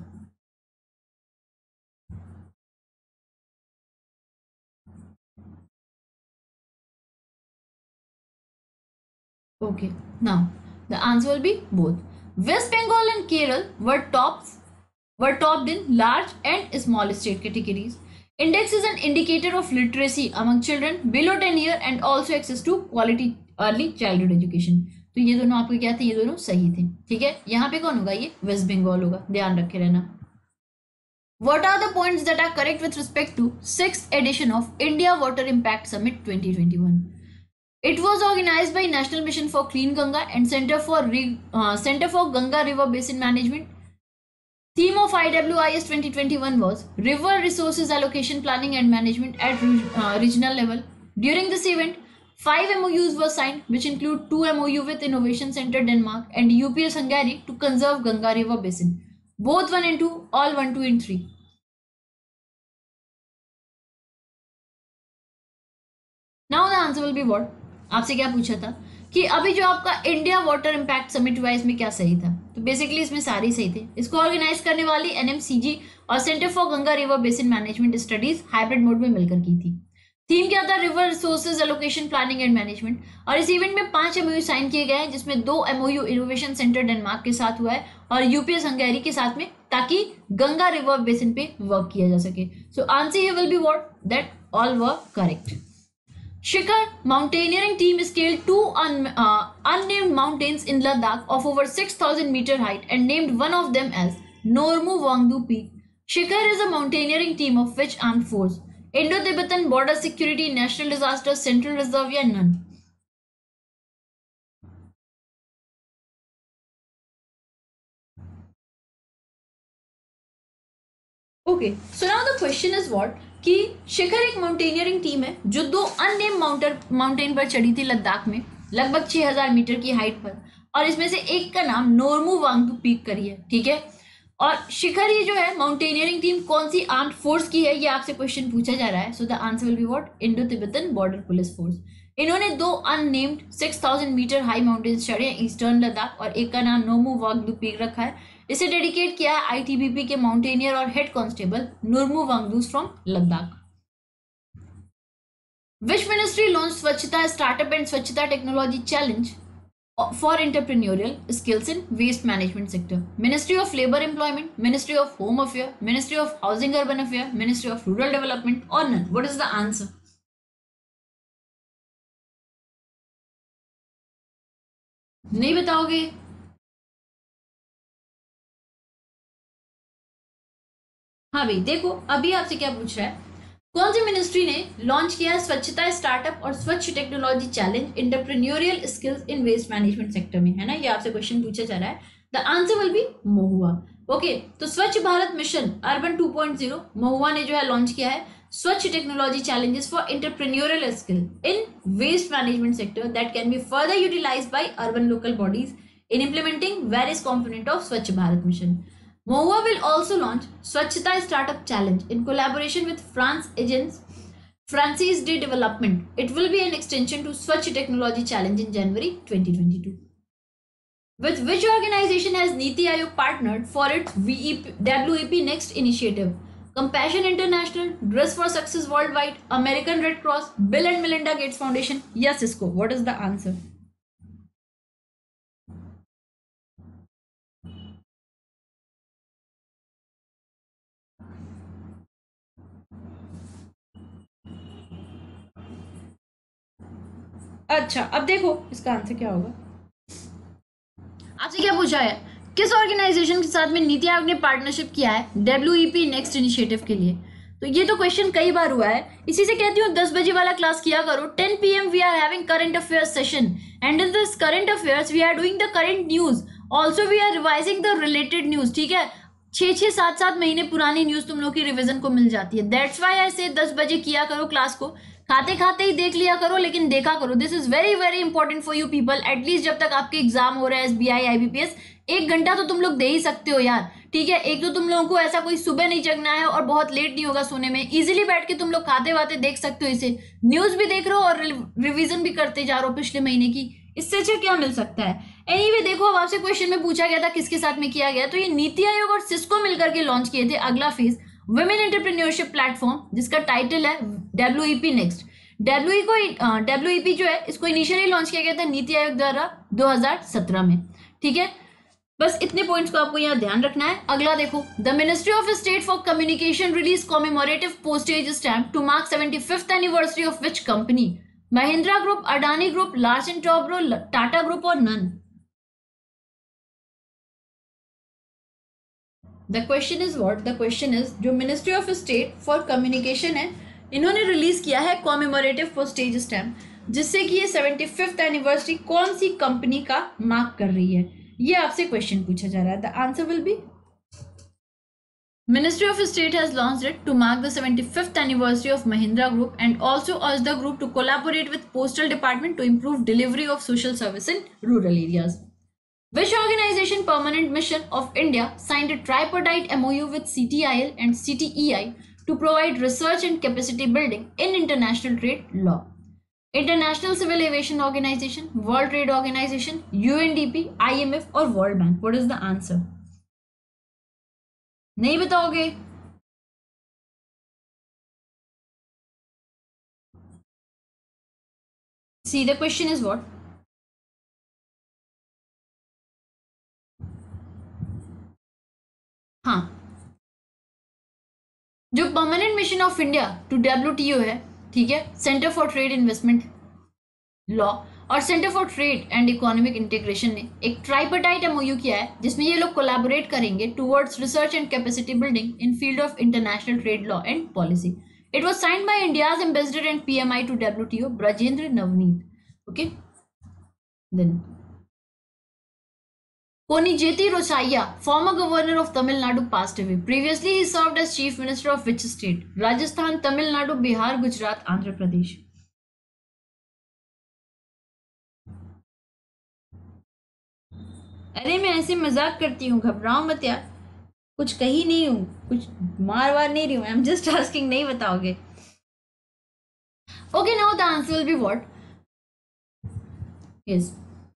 [SPEAKER 1] Okay, now the answer will be both. West Bengal and Kerala were tops were topped in large and small state categories. Index is an indicator of literacy among children below 10 years and also access to quality early childhood education. तो ये दोनों आपके क्या थे, ये दोनों सही थे, ठीक है। यहाँ पे कौन होगा, ये वेस्ट बंगाल होगा, ध्यान रखे रहना। What are the points that are correct with respect to 6th edition of India Water Impact Summit 2021? It was organized by National Mission for Clean Ganga and Center for Ganga River Basin Management. Theme of IWIS 2021 was River Resources Allocation Planning and Management at regional level. During this event, 5 MOUs were signed, which include 2 MOU with Innovation Center Denmark and UPS Hungary to conserve Ganga River Basin. Both 1 and 2, all 1, 2 and 3. Now the answer will be what? आपसे क्या पूछा था कि अभी जो आपका India water impact summit हुआ इसमें क्या सही था, तो बेसिकली इसमें सारे सही थे। इसको ऑर्गेनाइज करने वाली एनएमसीजी और centre for Ganga river basin management studies hybrid mode में मिलकर की थी। थीम क्या था, river resources allocation planning and management. और इस इवेंट में 5 एमओयू साइन किए गए हैं, जिसमें 2 एमओयू इनोवेशन सेंटर डेनमार्क के साथ हुआ है और यूपीएस हंगेरी के साथ में, ताकि गंगा रिवर बेसिन पे वर्क किया जा सके। So answer here will be what, that all were correct. Shikhar mountaineering team scaled 2 unnamed mountains in Ladakh of over 6,000 meter height and named one of them as Normu Wangdu Peak. Shikhar is a mountaineering team of which armed force? Indo-Tibetan Border Security, National Disaster, Central Reserve या none? Okay, so now the question is what कि शिखर एक mountaineering team है जो 2 अननेम mountain पर चढ़ी थी लद्दाख में, लगभग 6000 मीटर की हाइट पर, और इसमें से एक का नाम नोर्मू वांगडू पीक करी है, ठीक है। और शिखर ये जो है माउंटेनियरिंग टीम कौन सी आर्म्ड फोर्स की है, ये आपसे क्वेश्चन पूछा जा रहा है। So the answer will be what, Indo Tibetan Border Police Force. इन्होंने 2 अननेम्ड 6000 मीटर हाई माउंटेन्स चढ़े हैं ईस्टर्न लद्दाख, और एक का नाम नोमू वांगडू पीक रखा है। इसे डेडिकेट किया है आईटीबीपी के माउंटेनियर और head constable Nurmu Wangdus from Ladakh. Which ministry launched Swachhata Startup and Swachhata Technology Challenge for entrepreneurial skills in waste management sector? Ministry of Labour Employment, Ministry of Home Affairs, Ministry of Housing Urban Affairs, Ministry of Rural Development, or none? What is the answer? नहीं बताओगे? हाँ भाई देखो, अभी आपसे क्या पूछ रहा है, कौन सी मिनिस्ट्री ने लॉन्च किया स्वच्छता स्टार्टअप और Swachh technology challenge entrepreneurial skills in waste management sector में, है ना, ये आपसे क्वेश्चन पूछा जा रहा है। The answer will be MoHUA. ओके, तो स्वच्छ भारत मिशन अर्बन 2.0 महुआ ने जो है लॉन्च किया है Swachh technology challenges for entrepreneurial skill in waste management sector that can be further utilised by urban local bodies in implementing various components of Swachh Bharat mission. Mohua will also launch Swachhata Startup Challenge in collaboration with Francis Day Development. It will be an extension to Swachh Technology Challenge in January 2022. With which organization has Niti Aayog partnered for its WEP Next initiative? Compassion International, Dress for Success Worldwide, American Red Cross, Bill and Melinda Gates Foundation. Yes, Cisco. What is the answer? अच्छा, अब देखो इसका आंसर क्या होगा। आपसे क्या पूछा है, किस ऑर्गेनाइजेशन के साथ में नीति आयोग ने पार्टनरशिप किया है WEP नेक्स्ट इनिशिएटिव के लिए? तो ये तो क्वेश्चन कई बार हुआ है, इसी से कहती हूँ 10 बजे वाला क्लास किया करो। 10 PM we are having current affairs session and in this current affairs we are doing the current news, also we are revising the related news, ठीक है। 6-6, 7-7 महीने पुरानी न्यूज तुम लोग की रिवीजन को मिल जाती है। दैट्स वाई आई से 10 बजे किया करो क्लास को, खाते खाते ही देख लिया करो, लेकिन देखा करो। This is very very important for you people. At least जब तक आपके एग्जाम हो रहा है SBI IBPS, 1 घंटा तो तुम लोग दे ही सकते हो यार, ठीक है। एक तो तुम लोगों को ऐसा कोई सुबह नहीं जगना है और बहुत लेट नहीं होगा सोने में, इजीली बैठ के तुम लोग खाते वाते देख सकते हो इसे, न्यूज भी देख रहे हो और रिवीजन भी करते जा रहे हो पिछले महीने की, इससे अच्छा क्या मिल सकता है। एनीवे देखो, अब आपसे क्वेश्चन में पूछा गया था किसके साथ में किया गया, तो ये नीति आयोग और सिस्को मिलकर के लॉन्च किए थे अगला फेज वुमेन एंटरप्रेन्योरशिप प्लेटफॉर्म, जिसका टाइटल है WEP नेक्स्ट। WEP जो है इसको इनिशियली लॉन्च किया गया था नीति आयोग द्वारा 2017 में, ठीक है। बस इतने पॉइंट्स को आपको यहाँ ध्यान रखना है। अगला देखो, the ministry of state for communication release commemorative postage stamp to mark 75th anniversary of which company? Mahindra group, Adani group, Larsen Toubro, Tata group और none? The question is what? The question is जो ministry of state for communication है, इन्होंने release किया है commemorative postage stamp, जिससे कि ये 75th anniversary कौन सी कंपनी का मार्क कर रही है, ये आपसे क्वेश्चन पूछा जा रहा है। The answer will be Ministry of State has launched it to mark the 75th anniversary of Mahindra Group and also urged the group to collaborate with Postal Department to improve delivery of social service in rural areas. Which organization Permanent Mission of India signed a tripartite MOU with CTIL and CTEI to provide research and capacity building in international trade law? International Civil Aviation Organization, World Trade Organization, UNDP, IMF or World Bank? What is the answer? नहीं बताओगे? See, the question is what? हाँ, जो permanent mission of India to WTO है, ठीक है, centre for trade investment law और centre for trade and economic integration ने एक ट्राइपार्टाइट MOU किया है, जिसमें ये लोग कोलैबोरेट करेंगे towards research and capacity building in field of international trade law and policy. It was signed by India's ambassador and PMI to WTO, Brajendra Navnit. Okay, then Ponijeti Rosaiya, former governor of Tamil Nadu, passed away. Previously, he served as chief minister of which state? Rajasthan, Tamil Nadu, Bihar, Gujarat, Andhra Pradesh. अरे मैं ऐसे मजाक करती हूँ, घबराओ मत यार, कुछ कही नहीं हूँ, कुछ मार वार नहीं रही हूँ. आई एम जस्ट आस्किंग, नहीं बताओगे? Okay, now the answer will be what? Yes,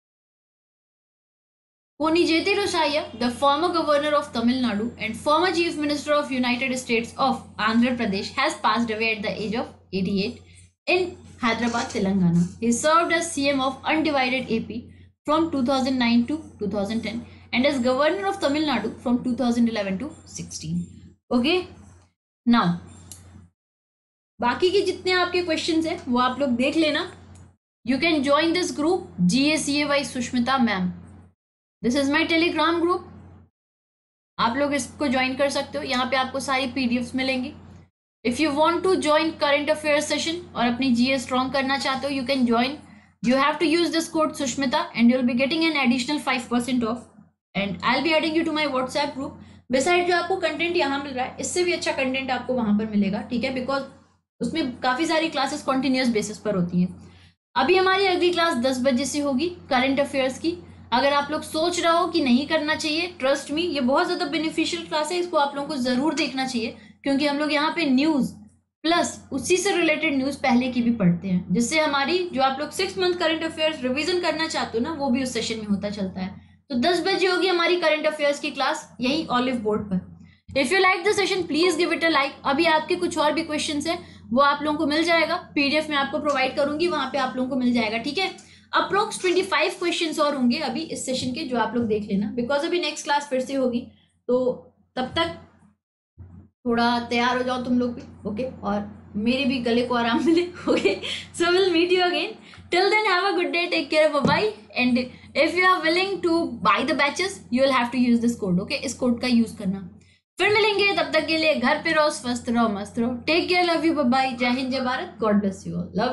[SPEAKER 1] Ponijeti Rosaiya, the former governor of Tamil Nadu and former chief minister of United States of Andhra Pradesh, has passed away at the age of 88 in Hyderabad, Telangana. He served as CM of undivided AP from 2009 to 2010 and as governor of Tamil Nadu from 2011 to 16. Okay, now बाकी के जितने आपके questions हैं वो आप लोग देख लेना. You can join this group GACA by Sushmita ma'am. This is my Telegram group. आप लोग इसको ज्वाइन कर सकते हो, यहाँ पे आपको सारी PDFs मिलेंगी. If you want to join current affair session और अपनी GS स्ट्रॉन्ग करना चाहते हो, you can join. You have to use this code Sushmita and you will be getting an additional 5% off and I will be adding you to my WhatsApp group. Beside जो आपको content यहाँ मिल रहा है, इससे भी अच्छा कंटेंट आपको वहां पर मिलेगा, ठीक है, बिकॉज उसमें काफी सारी क्लासेस कॉन्टिन्यूस बेसिस पर होती हैं. अभी हमारी अगली क्लास 10 बजे से होगी करंट अफेयर्स की. अगर आप लोग सोच रहे हो कि नहीं करना चाहिए, ट्रस्ट मी, ये बहुत ज्यादा बेनिफिशियल क्लास है, इसको आप लोगों को जरूर देखना चाहिए, क्योंकि हम लोग यहाँ पे न्यूज प्लस उसी से रिलेटेड न्यूज पहले की भी पढ़ते हैं, जिससे हमारी जो आप लोग 6 मंथ करंट अफेयर्स रिवीजन करना चाहते हो ना, वो भी उस सेशन में होता चलता है. तो 10 बजे होगी हमारी करंट अफेयर्स की क्लास, यही ऑलिव बोर्ड पर. If you like the session please give it a like. अभी आपके कुछ और भी क्वेश्चन है वो आप लोगों को मिल जाएगा, PDF में आपको प्रोवाइड करूंगी, वहां पे आप लोगों को मिल जाएगा, ठीक है. अप्रोक्स 25 क्वेश्चंस और होंगे अभी इस सेशन के, जो आप लोग देख लेना, बिकॉज अभी नेक्स्ट क्लास फिर से होगी, तो तब तक थोड़ा तैयार हो जाओ तुम लोग भी. ओके, और मेरे भी गले को आराम मिले. Okay, so will meet you again. Till then have a good day, take care, bye bye. And if you are willing to buy the batches, you will have to use this code. Okay, इस code का use करना. फिर मिलेंगे, तब तक के लिए घर पे रहो, स्वस्थ रहो, मस्त रहो. Take care, love you, bye bye. जय हिंद, जय Bharat, god bless you all. Love.